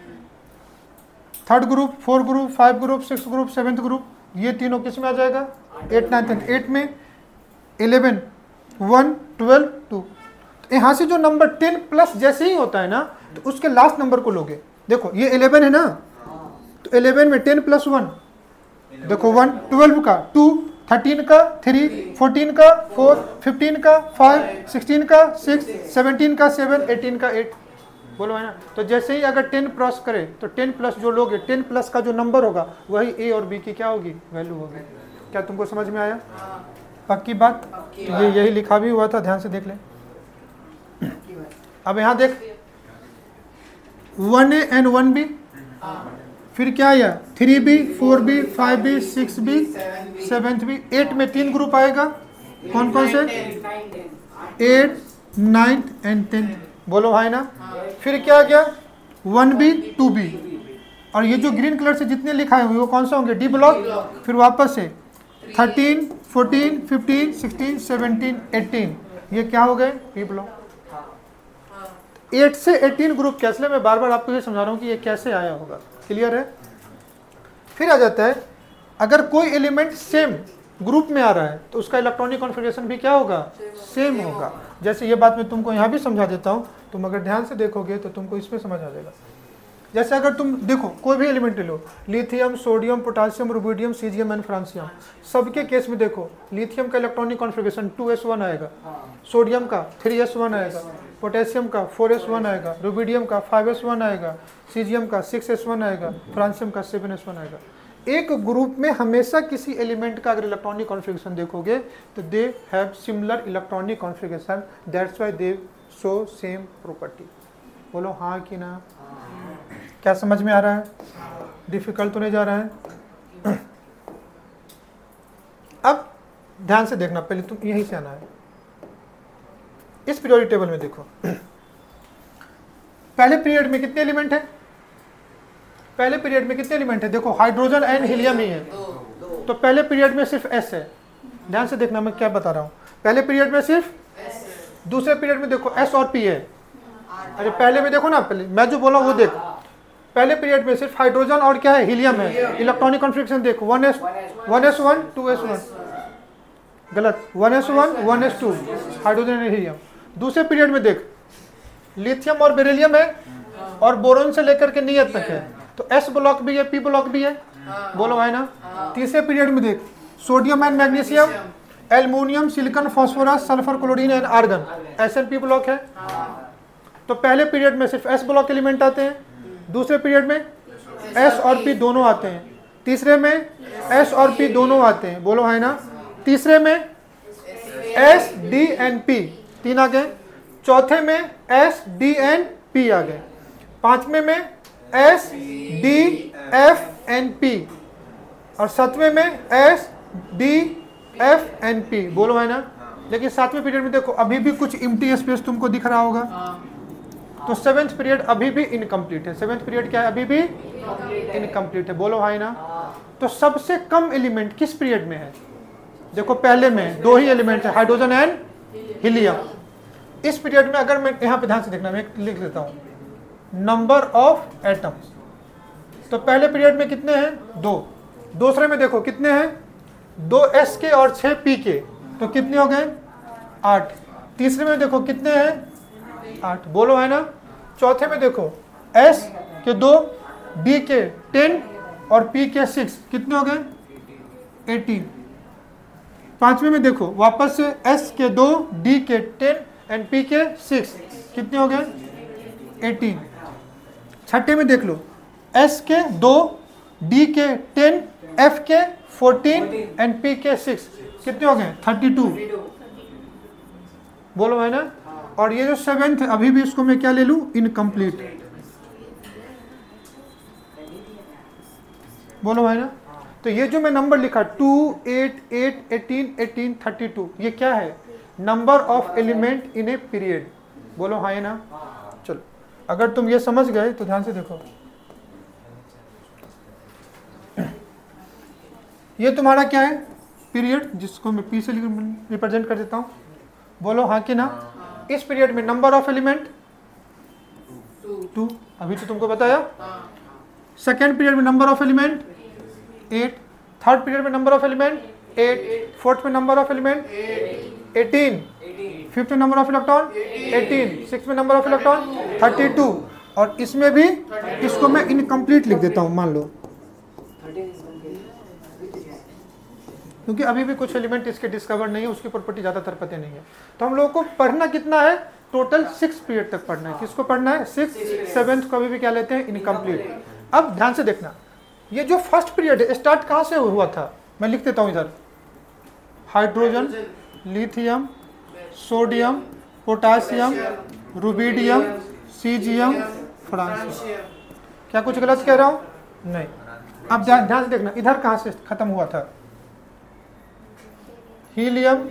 third group, 4 group, 5 group, 6 group, 7th group, ये तीनों किस में आ जाएगा? 8 9 10। 8 में 11 1 12 2। तो यहाँ से जो नंबर 10 प्लस जैसे ही होता है ना तो उसके लास्ट नंबर को लोगे। देखो ये 11 है ना, तो 11 में 10 प्लस 1, देखो 1, 12 का 2, 13 का 3, 14 का 4, 15 का 5, 16 का 6, 17 का 7, 18 का 8। बोलो है ना। तो जैसे ही अगर 10 क्रॉस करे तो 10 प्लस जो लोगे, 10 प्लस का जो नंबर होगा वही ए और बी की क्या होगी? वैल्यू होगी। क्या तुमको समझ में आया? पक्की बात। तो ये यही लिखा भी हुआ था, ध्यान से देख ले। अब यहाँ देख 1A एंड 1B, फिर क्या आया? 3B 4B 5B 6B 7B। 8 में 3 ग्रुप आएगा, कौन कौन से? 8 9 एंड 10। बोलो भाई ना। फिर क्या आ गया? 1B 2B, और ये जो ग्रीन कलर से जितने लिखा है वो कौन सा होंगे? D block. फिर वापस से 13 14 15 16 17 18, ये क्या हो गए? B block. 8 से 18 ग्रुप कैसे? मैं बार बार आपको ये समझा रहा हूँ कि ये कैसे आया होगा। क्लियर है? फिर आ जाता है अगर कोई एलिमेंट सेम ग्रुप में आ रहा है तो उसका इलेक्ट्रॉनिक कॉन्फ़िगरेशन भी क्या होगा? सेम होगा। जैसे ये बात मैं तुमको यहाँ भी समझा देता हूँ, तुम अगर ध्यान से देखोगे तो तुमको इसमें समझ आ जाएगा। जैसे अगर तुम देखो कोई भी एलिमेंट ले लो, lithium, sodium, potassium, rubidium, caesium and francium, सबके केस में देखो लिथियम का इलेक्ट्रॉनिक कॉन्फ़िगरेशन 2s1 आएगा, सोडियम का 3s1 आएगा, पोटेशियम का 4s1 आएगा, रुबिडियम का 5s1 आएगा, सीजियम का 6s1 आएगा, फ्रांसियम का 7s1 आएगा। एक ग्रुप में हमेशा किसी एलिमेंट का अगर इलेक्ट्रॉनिक कॉन्फ़िगरेशन देखोगे तो they have similar electronic configuration, that's why they show same property. बोलो हाँ कि ना? क्या समझ में आ रहा है? डिफिकल्ट तो नहीं जा रहा है? अब ध्यान से देखना, पहले तुम यहीं से आना है। इस पीरियोडिक टेबल में देखो पहले पीरियड में कितने एलिमेंट है? पहले पीरियड में कितने एलिमेंट है? देखो हाइड्रोजन एंड हीलियम ही है, तो पहले पीरियड में सिर्फ एस है। ध्यान से देखना मैं क्या बता रहा हूं। पहले पीरियड में सिर्फ, दूसरे पीरियड में देखो एस और पी है। अरे पहले में देखो ना, पहले मैं जो बोला वो देख। पहले पीरियड में सिर्फ हाइड्रोजन और क्या है? हीलियम है। इलेक्ट्रॉनिक कॉन्फ़िगरेशन देखो 1s1 2s1, गलत, 1s1 1s2 hydrogen and helium. दूसरे पीरियड में देख लिथियम और बेरिलियम है और बोरोन से लेकर के नियत तक है, तो एस ब्लॉक भी है, पी ब्लॉक भी है। बोलो भाई ना। तीसरे पीरियड में देख sodium and magnesium, aluminium, silicon, phosphorus, sulphur, chlorine and argon, S and P block है। तो पहले पीरियड में सिर्फ एस ब्लॉक एलिमेंट आते हैं, दूसरे पीरियड में एस और पी दोनों आते हैं, तीसरे में एस और पी दोनों आते हैं। बोलो है ना। तीसरे में एस डी एंड पी तीन आ गए, चौथे में एस डी एंड पी आ गए, पांचवें में S D F and P, और सातवें में S D F and P. बोलो है ना। लेकिन सातवें पीरियड में देखो अभी भी कुछ एम्प्टी स्पेस तुमको दिख रहा होगा, तो सेवेंथ पीरियड अभी भी इनकम्प्लीट है। सेवेंथ पीरियड क्या है? अभी भी इनकम्प्लीट है। बोलो भाई ना। तो सबसे कम एलिमेंट किस पीरियड में है? देखो पहले में दो ही एलिमेंट है, हाइड्रोजन एंड हीलियम। इस पीरियड में अगर मैं यहाँ पे ध्यान से देखना, मैं लिख देता हूँ नंबर ऑफ एटम्स। तो पहले पीरियड में कितने हैं? 2। दूसरे में देखो कितने हैं? 2 एस के और 6 पी के, तो कितने हो गए? 8। तीसरे में देखो कितने हैं? 8। बोलो है ना। चौथे में देखो एस के 2, डी के 10 और पी के 6, कितने हो गए? 18। पांचवें में देखो वापस से एस के 2, डी के 10 एंड पी के 6, कितने हो गए? 18। छठे में देख लो एस के 2, डी के 10, एफ के 14 एंड पी के 6, कितने हो गए? 32। बोलो है ना। और ये जो सेवेंथ, अभी भी इसको मैं क्या ले लूं? इनकम्प्लीट। बोलो है ना। तो ये जो मैं नंबर लिखा 2 8 8 18 18 32, ये क्या है? Number of element in a period. बोलो हाँ है ना। चलो अगर तुम ये समझ गए तो ध्यान से देखो, ये तुम्हारा क्या है? पीरियड, जिसको मैं पी से रिप्रेजेंट कर देता हूँ, बोलो हाँ कि ना। इस पीरियड में नंबर ऑफ एलिमेंट 2, अभी तो तुमको बताया। सेकेंड पीरियड में number of element 8, third period में नंबर ऑफ एलिमेंट 8, फोर्थ में नंबर ऑफ एलिमेंट 18, फिफ्थ में नंबर ऑफ इलेक्ट्रॉन 18, सिक्स में नंबर ऑफ इलेक्ट्रॉन 32, और इसमें भी इसको मैं इनकम्प्लीट लिख देता हूँ मान लो, क्योंकि अभी भी कुछ एलिमेंट इसके डिस्कवर नहीं है, उसकी प्रॉपर्टी ज़्यादातर पता नहीं है। तो हम लोगों को पढ़ना कितना है, टोटल 6 पीरियड तक पढ़ना है। किसको पढ़ना है, 6, 7th को अभी भी क्या लेते हैं, इनकम्प्लीट। अब ध्यान से देखना, ये जो फर्स्ट पीरियड है स्टार्ट कहाँ से हुआ था, मैं लिख देता हूँ इधर, hydrogen, lithium, sodium, potassium, rubidium, caesium, francium. क्या कुछ गलत कह रहा हूँ, नहीं। अब ध्यान से देखना, इधर कहाँ से खत्म हुआ था, helium,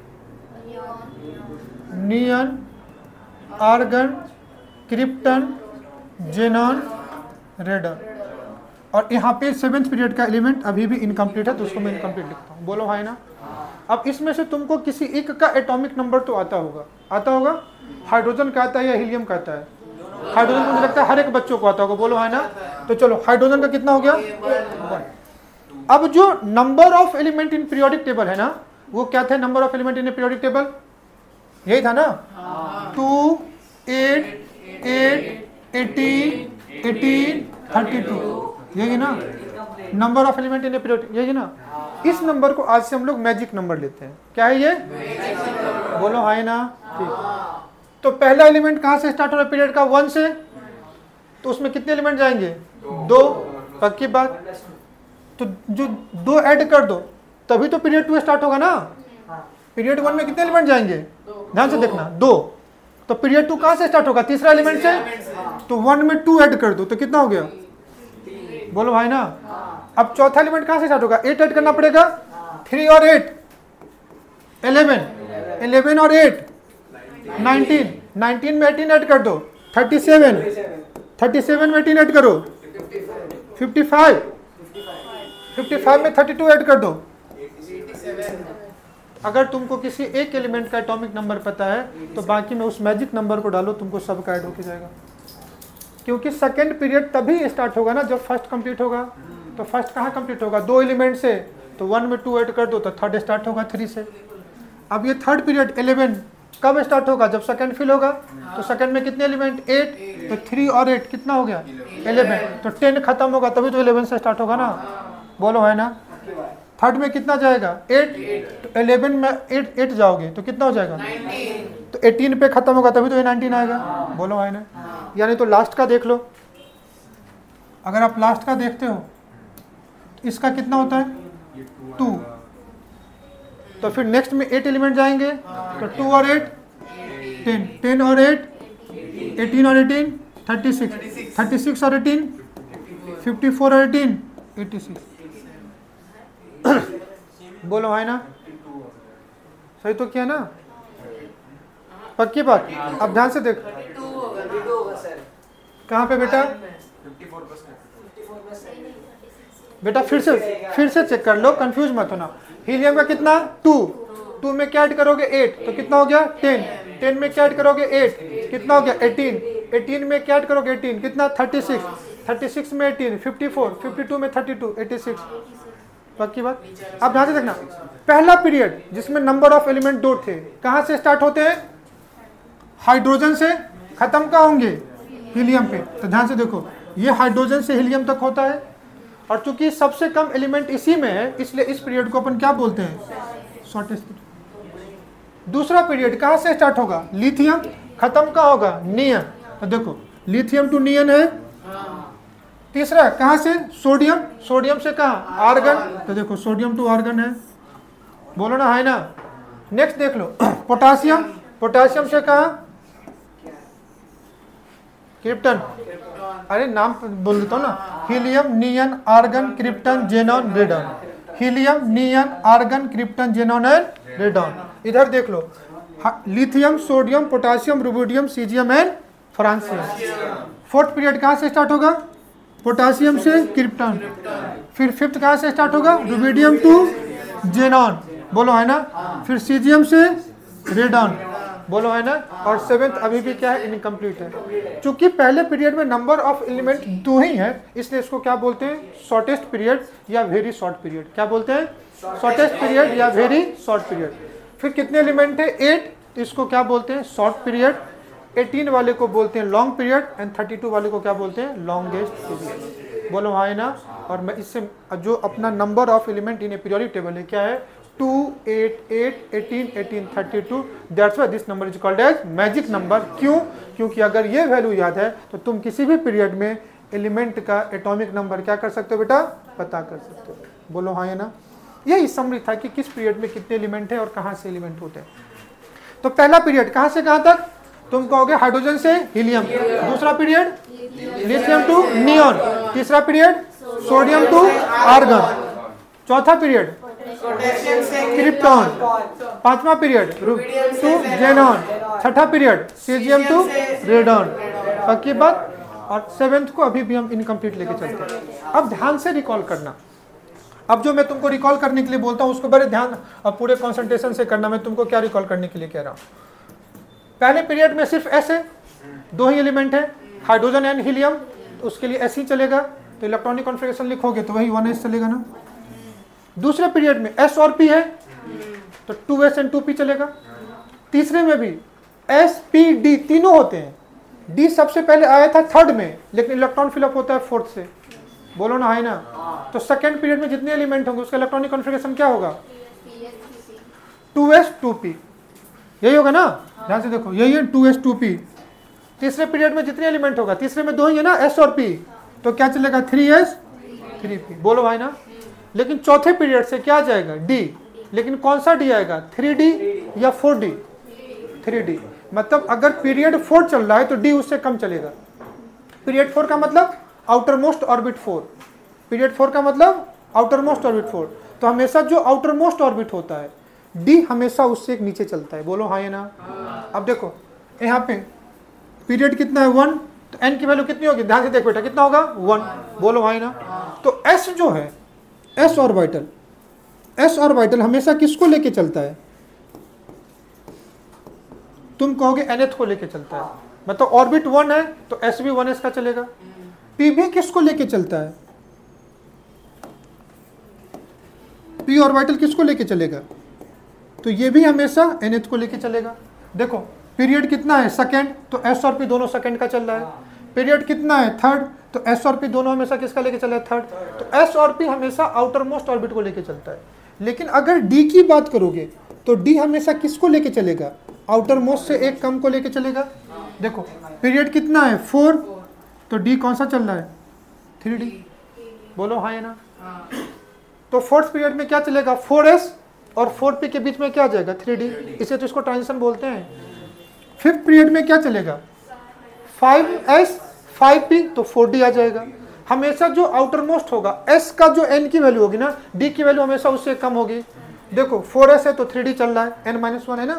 neon, argon, krypton, xenon, radon, और यहाँ पे 7th पीरियड का एलिमेंट अभी भी इनकम्प्लीट है, तो उसको मैं इनकम्प्लीट लिखता हूँ, बोलो हाँ ना। अब इसमें से तुमको किसी एक का एटॉमिक नंबर तो आता होगा, हाइड्रोजन का आता है या हीलियम का आता है, हाइड्रोजन मुझे लगता है हर एक बच्चों को आता होगा, बोलो है ना। तो चलो हाइड्रोजन का कितना हो गया, 1। अब जो number of element in periodic table है ना, वो क्या थे, number of element in periodic table यही था ना, 2, 8, 18, 32, यही ना number of element in periodic, यही ना। इस नंबर को आज से हम लोग मैजिक नंबर लेते हैं, क्या है ये, बोलो हाँ ना। ठीक, तो पहला एलिमेंट कहाँ से स्टार्ट हो रहा है, पीरियड का 1 से, तो उसमें कितने एलिमेंट जाएंगे, 2, पक्की बात। तो जो 2 ऐड कर दो तभी तो पीरियड 2 स्टार्ट होगा ना। पीरियड 1 में कितने एलिमेंट जाएंगे, ध्यान से देखना, 2। तो पीरियड 2 कहाँ से स्टार्ट होगा, तीसरा एलिमेंट से, तो 1 में 2 ऐड कर दो तो कितना हो गया, बोलो भाई ना। अब चौथा एलिमेंट कहाँ से स्टार्ट होगा, 8 ऐड करना पड़ेगा, 3 और 8 11, 11 और 8 19, 19 में 18 ऐड कर दो 37, 37 में 18 ऐड करो 55, 55 में 32 ऐड कर दो। अगर तुमको किसी एक एलिमेंट का एटॉमिक नंबर पता है तो बाकी में उस मैजिक नंबर को डालो, तुमको सबका ऐड होके जाएगा। क्योंकि सेकेंड पीरियड तभी स्टार्ट होगा ना जब फर्स्ट कंप्लीट होगा। तो फर्स्ट कहाँ कंप्लीट होगा, 2 एलिमेंट से, तो 1 में 2 ऐड कर दो तो थर्ड स्टार्ट होगा 3 से। अब ये थर्ड पीरियड 11 कब स्टार्ट होगा, जब सेकंड फिल होगा। तो सेकंड में कितने एलिमेंट, 8, तो 3 और 8 कितना हो गया, 11। तो 10 खत्म होगा तभी तो 11 से स्टार्ट होगा ना, बोलो है ना। थर्ड में कितना जाएगा, 8, तो 11 में 8 जाओगे तो कितना हो जाएगा, 19। तो 18 पे खत्म होगा तभी तो ये 19 आएगा, बोलो है ना। यानी तो लास्ट का देख लो, अगर आप लास्ट का देखते हो तो इसका कितना होता है, 2। तो फिर नेक्स्ट में 8 एलिमेंट जाएंगे, तो 2 और 8 10, 10 और 8 18 और 18 36, 36 और 18 54 और 18 86। बोलो है ना, सही तो किया ना, पक्की बात। अब ध्यान से देख, कहाँ पे बेटा, बेटा फिर से चेक कर लो, कंफ्यूज मत होना। हीलियम का कितना, 2 में क्या ऐड करोगे, 8, तो कितना हो गया 10, 10 में क्या ऐड करोगे 8, कितना हो गया 18, 18 में क्या ऐड करोगे 18, कितना 36, 36 में 18 54, 52 में 32 86, पक्की बात। अब ध्यान से देखना, पहला पीरियड जिसमें नंबर ऑफ एलिमेंट 2 थे, कहाँ से स्टार्ट होते हैं, हाइड्रोजन से, खत्म कहाँ होंगे, हीलियम पे। तो ध्यान से देखो, ये हाइड्रोजन से हीलियम तक होता है, और चूंकि सबसे कम एलिमेंट इसी में है इसलिए इस पीरियड को अपन क्या बोलते हैं, शॉर्टेस्ट। दूसरा पीरियड कहाँ से स्टार्ट होगा, लिथियम, खत्म कहाँ होगा, नियन। तो देखो लिथियम टू नियन है। तीसरा कहाँ से, सोडियम, सोडियम से कहाँ, आर्गन। तो देखो सोडियम टू आर्गन है, बोलो ना है ना। नेक्स्ट देख लो, पोटासियम, पोटासियम से कहाँ, क्रिप्टन। अरे नाम बोल देता हूँ ना, helium, neon, argon, krypton, xenon, radon. Helium, neon, argon, krypton, xenon and radon. इधर देख लो, lithium, sodium, potassium, rubidium, caesium and francium. Fourth period कहाँ से स्टार्ट होगा, पोटासियम से क्रिप्टन। फिर फिफ्थ कहाँ से स्टार्ट होगा, रुबिडियम टू जेनॉन, बोलो है ना, फिर सीजियम से रेडॉन, बोलो है ना, और सेवेंथ अभी भी क्या है, इनकम्प्लीट है। चूंकि पहले पीरियड में नंबर ऑफ एलिमेंट 2 ही है, इसलिए इसको क्या बोलते हैं, शॉर्टेस्ट पीरियड या वेरी शॉर्ट पीरियड। क्या बोलते हैं, शॉर्टेस्ट पीरियड या वेरी शॉर्ट पीरियड। फिर कितने एलिमेंट है, 8, तो इसको क्या बोलते हैं, शॉर्ट पीरियड। 18 वाले को बोलते हैं लॉन्ग पीरियड, एंड 32 वाले को क्या बोलते हैं, लॉन्गेस्ट पीरियड। बोलो हाँ है ना। और मैं इससे जो अपना number of element in a periodic table है क्या है, 2, 8, 8, 18, 18, 32। That's why this number is called as magic number. क्यों, क्योंकि अगर ये वैल्यू याद है तो तुम किसी भी पीरियड में एलिमेंट का एटॉमिक नंबर क्या कर सकते हो बेटा, पता कर सकते हो। बोलो हाँ है ना। यही समरी था कि किस पीरियड में कितने एलिमेंट है और कहाँ से एलिमेंट होते हैं। तो पहला पीरियड कहाँ से कहाँ तक, तुम कहोगे हाइड्रोजन से हीलियम। दूसरा पीरियड लिथियम टू नियॉन। तीसरा पीरियड सोडियम टू आर्गन। चौथा पीरियड क्रिप्टॉन। पांचवा पीरियड टू जेनॉन। छठा पीरियड सीजियम टू रेडॉन। पक्की बात। और सेवेंथ को अभी भी हम इनकम्प्लीट लेके चलते हैं। अब ध्यान से रिकॉल करना। अब जो मैं तुमको रिकॉल करने के लिए बोलता हूँ उसको बड़े ध्यान और पूरे कंसंट्रेशन से करना। मैं तुमको क्या रिकॉल करने के लिए कह रहा हूँ, पहले पीरियड में सिर्फ एस है, 2 ही एलिमेंट है, हाइड्रोजन एंड हीलियम, तो उसके लिए एस ही चलेगा। तो इलेक्ट्रॉनिक कॉन्फ़िगरेशन लिखोगे तो वही 1s चलेगा ना। दूसरे पीरियड में एस और पी है तो 2s एंड 2p चलेगा। तीसरे में भी एस पी डी तीनों होते हैं। डी सबसे पहले आया था थर्ड में, लेकिन इलेक्ट्रॉन फिलअप होता है फोर्थ से। बोलो ना है ना। तो सेकेंड पीरियड में जितने एलिमेंट होंगे उसका इलेक्ट्रॉनिक कॉन्फ़िगरेशन क्या होगा, 2s 2p, यही होगा ना। ध्यान से देखो, यही है 2s 2p। तीसरे पीरियड में जितने एलिमेंट होगा, तीसरे में 2 ही है ना, s और p, तो क्या चलेगा 3s 3p। बोलो भाई ना। लेकिन चौथे पीरियड से क्या आ जाएगा, d। लेकिन कौन सा d आएगा, 3d या 4d, 3d। मतलब अगर पीरियड 4 चल रहा है तो d उससे कम चलेगा। पीरियड 4 का मतलब आउटर मोस्ट ऑर्बिट 4। पीरियड 4 का मतलब आउटर मोस्ट ऑर्बिट 4। तो हमेशा जो आउटर मोस्ट ऑर्बिट होता है डी हमेशा उससे एक नीचे चलता है। बोलो हाँ या ना। अब देखो यहाँ पे पीरियड कितना है 1, तो एन की वैल्यू कितनी होगी, ध्यान से देख बेटा, कितना होगा 1। बोलो हाँ या ना। तो एस जो है, एस ऑर्बिटल, एस ऑर्बिटल हमेशा किसको लेके चलता है, तुम कहोगे nth को लेके चलता है। मतलब ऑर्बिट 1 है तो एस भी 1s का चलेगा। पी भी किसको लेके चलता है, पी ऑर्बिटल किसको लेके चलेगा, तो ये भी हमेशा nth को लेके चलेगा। देखो पीरियड कितना है सेकंड, तो एस और पी दोनों सेकंड का चल रहा है। पीरियड कितना है थर्ड, तो एस और पी दोनों हमेशा किसका लेके चल रहा है, थर्ड। तो एस और पी हमेशा आउटर मोस्ट ऑर्बिट को लेके चलता है। लेकिन अगर डी की बात करोगे तो डी हमेशा किसको लेके चलेगा, आउटर मोस्ट से एक कम को लेके चलेगा। देखो पीरियड कितना है 4, तो डी कौन सा चल रहा है, 3d। बोलो हाँ या ना। तो फोर्थ पीरियड में क्या चलेगा, 4s और 4p के बीच में क्या आ जाएगा, 3d। इसे तो इसको ट्रांजिशन बोलते हैं। फिफ्थ पीरियड में क्या चलेगा, 5s 5p, तो 4d आ जाएगा। हमेशा जो आउटर मोस्ट होगा s का जो n की वैल्यू होगी ना, d की वैल्यू हमेशा उससे कम होगी। देखो 4s है तो 3d चल रहा है, n-1 है ना।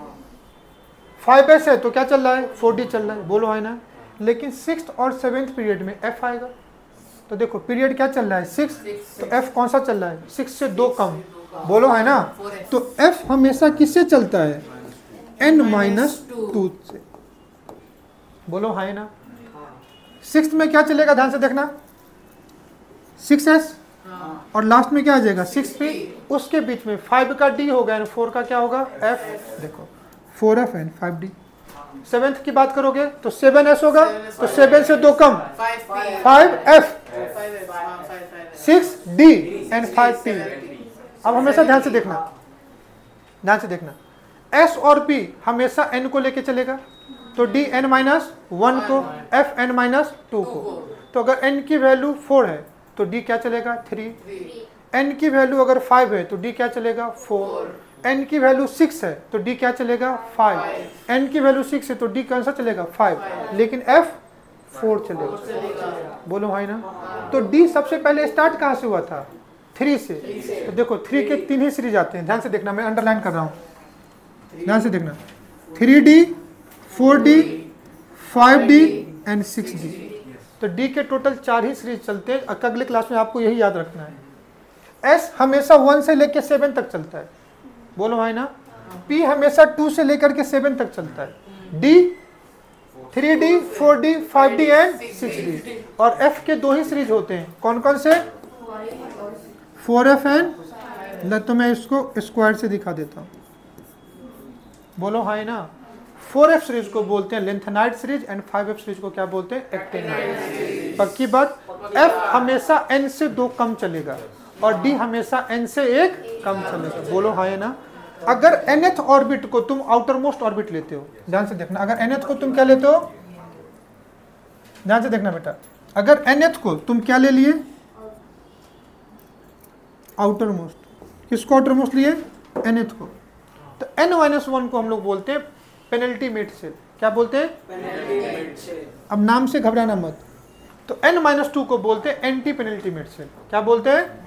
5s है तो क्या चल रहा है, 4d चल रहा है। बोलो है ना। लेकिन सिक्स्थ और सेवेंथ पीरियड में f आएगा। तो देखो पीरियड क्या चल रहा है 6, तो f कौन सा चल रहा है, 6 से 2 कम। बोलो है ना। तो f हमेशा किससे चलता है, n-2 से। बोलो है ना। सिक्स्थ में क्या चलेगा, ध्यान से देखना, 6s और लास्ट में क्या आ जाएगा 6p। उसके बीच में 5 का d होगा एंड 4 का क्या होगा f। देखो 4f एंड 5d। सेवेंथ की बात करोगे तो 7s होगा, तो 7 से 2 कम 5f, 6d एंड 5p। अब हमेशा ध्यान से देखना, ध्यान से देखना, s और p हमेशा n को लेके चलेगा। तो d n-1 को, f n-2 को। तो अगर n की वैल्यू 4 है तो d क्या चलेगा 3। n की वैल्यू अगर 5 है तो d क्या चलेगा 4। n की वैल्यू 6 है तो d क्या चलेगा 5। n की वैल्यू 6 है तो d कौन सा चलेगा 5। लेकिन f 4 चलेगा। बोलो भाई ना। तो d सबसे पहले स्टार्ट कहाँ से हुआ था, 3 से। तो देखो 3 के 3 ही सीरीज आते हैं। ध्यान से देखना, मैं अंडरलाइन कर रहा हूँ, ध्यान से देखना, 3d 4d 5d and 6d। तो d के टोटल 4 ही सीरीज चलते हैं। अगले क्लास में आपको यही याद रखना है। S हमेशा 1 से लेकर 7 तक चलता है, बोलो भाई ना। P हमेशा 2 से लेकर के 7 तक चलता है। D 3D 4D 5D and 6D। और F के दो ही सीरीज होते हैं, कौन कौन से? 4F एंड, तो मैं इसको स्क्वायर से दिखा देता हूँ, बोलो हाय ना। 4F सीरीज को बोलते हैं lanthanide series and 5F series को क्या बोलते हैं? एक्टिनाइड। पक्की बात। F हमेशा N से 2 कम चलेगा और D हमेशा N से 1 कम चलेगा, बोलो हाय ना। अगर nth ऑर्बिट को तुम आउटर मोस्ट ऑर्बिट लेते हो, ध्यान से देखना, अगर nth को तुम क्या लेते हो, ध्यान से देखना बेटा, अगर nth को तुम क्या ले लिए? Outermost. किसको आउटर मोस्ट लिए? nth को। तो n-1 को हम लोग बोलते हैं पेनल्टीमेट सेल। क्या बोलते हैं? Penultimate shell. अब नाम से घबराना मत। तो n-2 को बोलते हैं एंटी पेनल्टीमेट सेल। क्या बोलते हैं?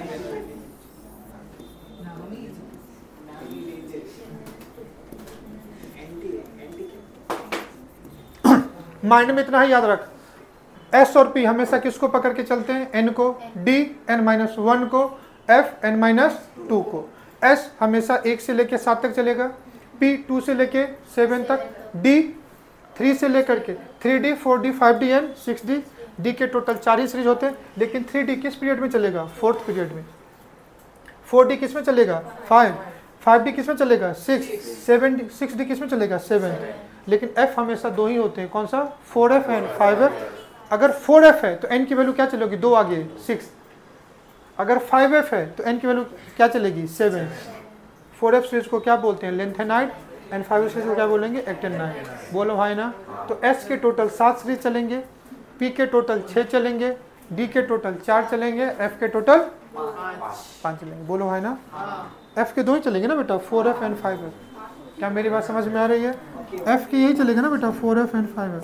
माइंड में इतना ही याद रख, S और P हमेशा किसको पकड़ के चलते हैं? N को। D n-1 को। F n-2 को। S हमेशा 1 से लेके 7 तक चलेगा। P 2 से लेके 7 तक। D 3 से लेकर के 3D 4D 5D and 6D। D के टोटल 4 ही सीरीज होते हैं, लेकिन 3D किस पीरियड में चलेगा? 4th पीरियड में। 4D किस में चलेगा? 5। 5D किस में चलेगा? 6। 6D किस में चलेगा? 7। लेकिन F हमेशा 2 ही होते हैं, कौन सा? 4F and 5F। अगर 4F है तो N की वैल्यू क्या चलेगी? 2 आगे 6। अगर 5F है तो N की वैल्यू क्या चलेगी? 7। 4F सीरीज को क्या बोलते हैं? लेंथेनाइड एंड 5F सीरीज को क्या बोलेंगे? एक्टिनाइड। बोलो भाई ना। तो S के टोटल 7 सीरीज चलेंगे, P के टोटल 6 चलेंगे, D के टोटल 4 चलेंगे, F के टोटल 5 चलेंगे। बोलो भाई ना। F के 2 ही चलेंगे ना बेटा, 4F एंड 5F। क्या मेरी बात समझ में आ रही है? F की यही चलेगा ना बेटा, 4F एंड 5F।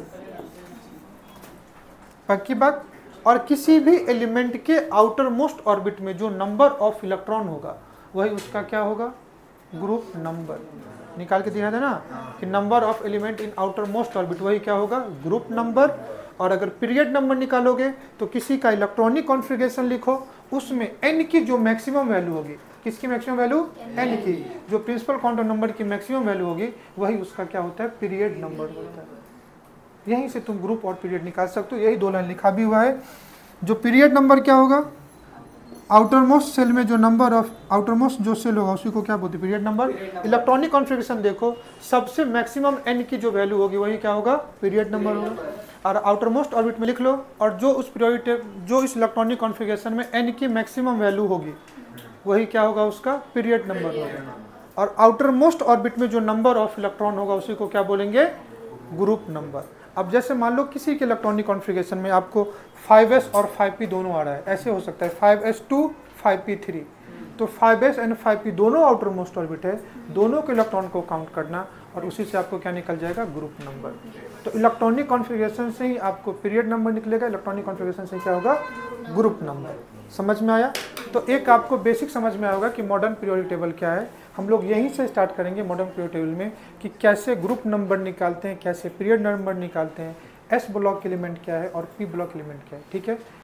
पक्की बात। और किसी भी एलिमेंट के आउटर मोस्ट ऑर्बिट में जो नंबर ऑफ इलेक्ट्रॉन होगा वही उसका क्या होगा? Group number. निकाल के दिया था ना कि number of element in outermost orbit, वही क्या होगा? Group number. और अगर पीरियड नंबर निकालोगे तो किसी का इलेक्ट्रॉनिक कॉन्फ़िगरेशन लिखो, उसमें n की जो मैक्सिमम वैल्यू होगी, किसकी मैक्सिमम वैल्यू? n की। जो प्रिंसिपल क्वांटम नंबर की मैक्सिमम वैल्यू होगी वही उसका क्या होता है? पीरियड नंबर होता है। यहीं से तुम ग्रुप और पीरियड निकाल सकते हो, यही 2 लाइन लिखा भी हुआ है। जो पीरियड नंबर क्या होगा? आउटर मोस्ट सेल में जो नंबर ऑफ आउटर मोस्ट जो सेल होगा उसी को क्या बोलते हैं? Period number. इलेक्ट्रॉनिक कॉन्फ़िगरेशन देखो, सबसे मैक्सिमम n की जो वैल्यू होगी वही क्या होगा? पीरियड नंबर होगा। और आउटर मोस्ट ऑर्बिट में लिख लो, और जो उस पीरियड जो इस इलेक्ट्रॉनिक कॉन्फ़िगरेशन में n की मैक्सिमम वैल्यू होगी वही क्या होगा? उसका पीरियड नंबर होगा। और आउटर मोस्ट ऑर्बिट में जो नंबर ऑफ इलेक्ट्रॉन होगा उसी को क्या बोलेंगे? Group number. अब जैसे मान लो किसी के इलेक्ट्रॉनिक कॉन्फ़िगरेशन में आपको 5s और 5p दोनों आ रहा है, ऐसे हो सकता है 5s2 5p3, तो 5s एंड 5p दोनों आउटर मोस्ट ऑर्बिट है, दोनों के इलेक्ट्रॉन को काउंट करना और उसी से आपको क्या निकल जाएगा? Group number. तो इलेक्ट्रॉनिक कॉन्फ़िगरेशन से ही आपको पीरियड नंबर निकलेगा, इलेक्ट्रॉनिक कॉन्फ़िगरेशन से क्या होगा? Group number. समझ में आया? तो एक आपको बेसिक समझ में आएगा कि मॉडर्न पीरियोडिक टेबल क्या है। हम लोग यहीं से स्टार्ट करेंगे मॉडर्न पीरियोडिक टेबल में कि कैसे ग्रुप नंबर निकालते हैं, कैसे पीरियड नंबर निकालते हैं, S ब्लॉक एलिमेंट क्या है और P ब्लॉक एलिमेंट क्या है। ठीक है।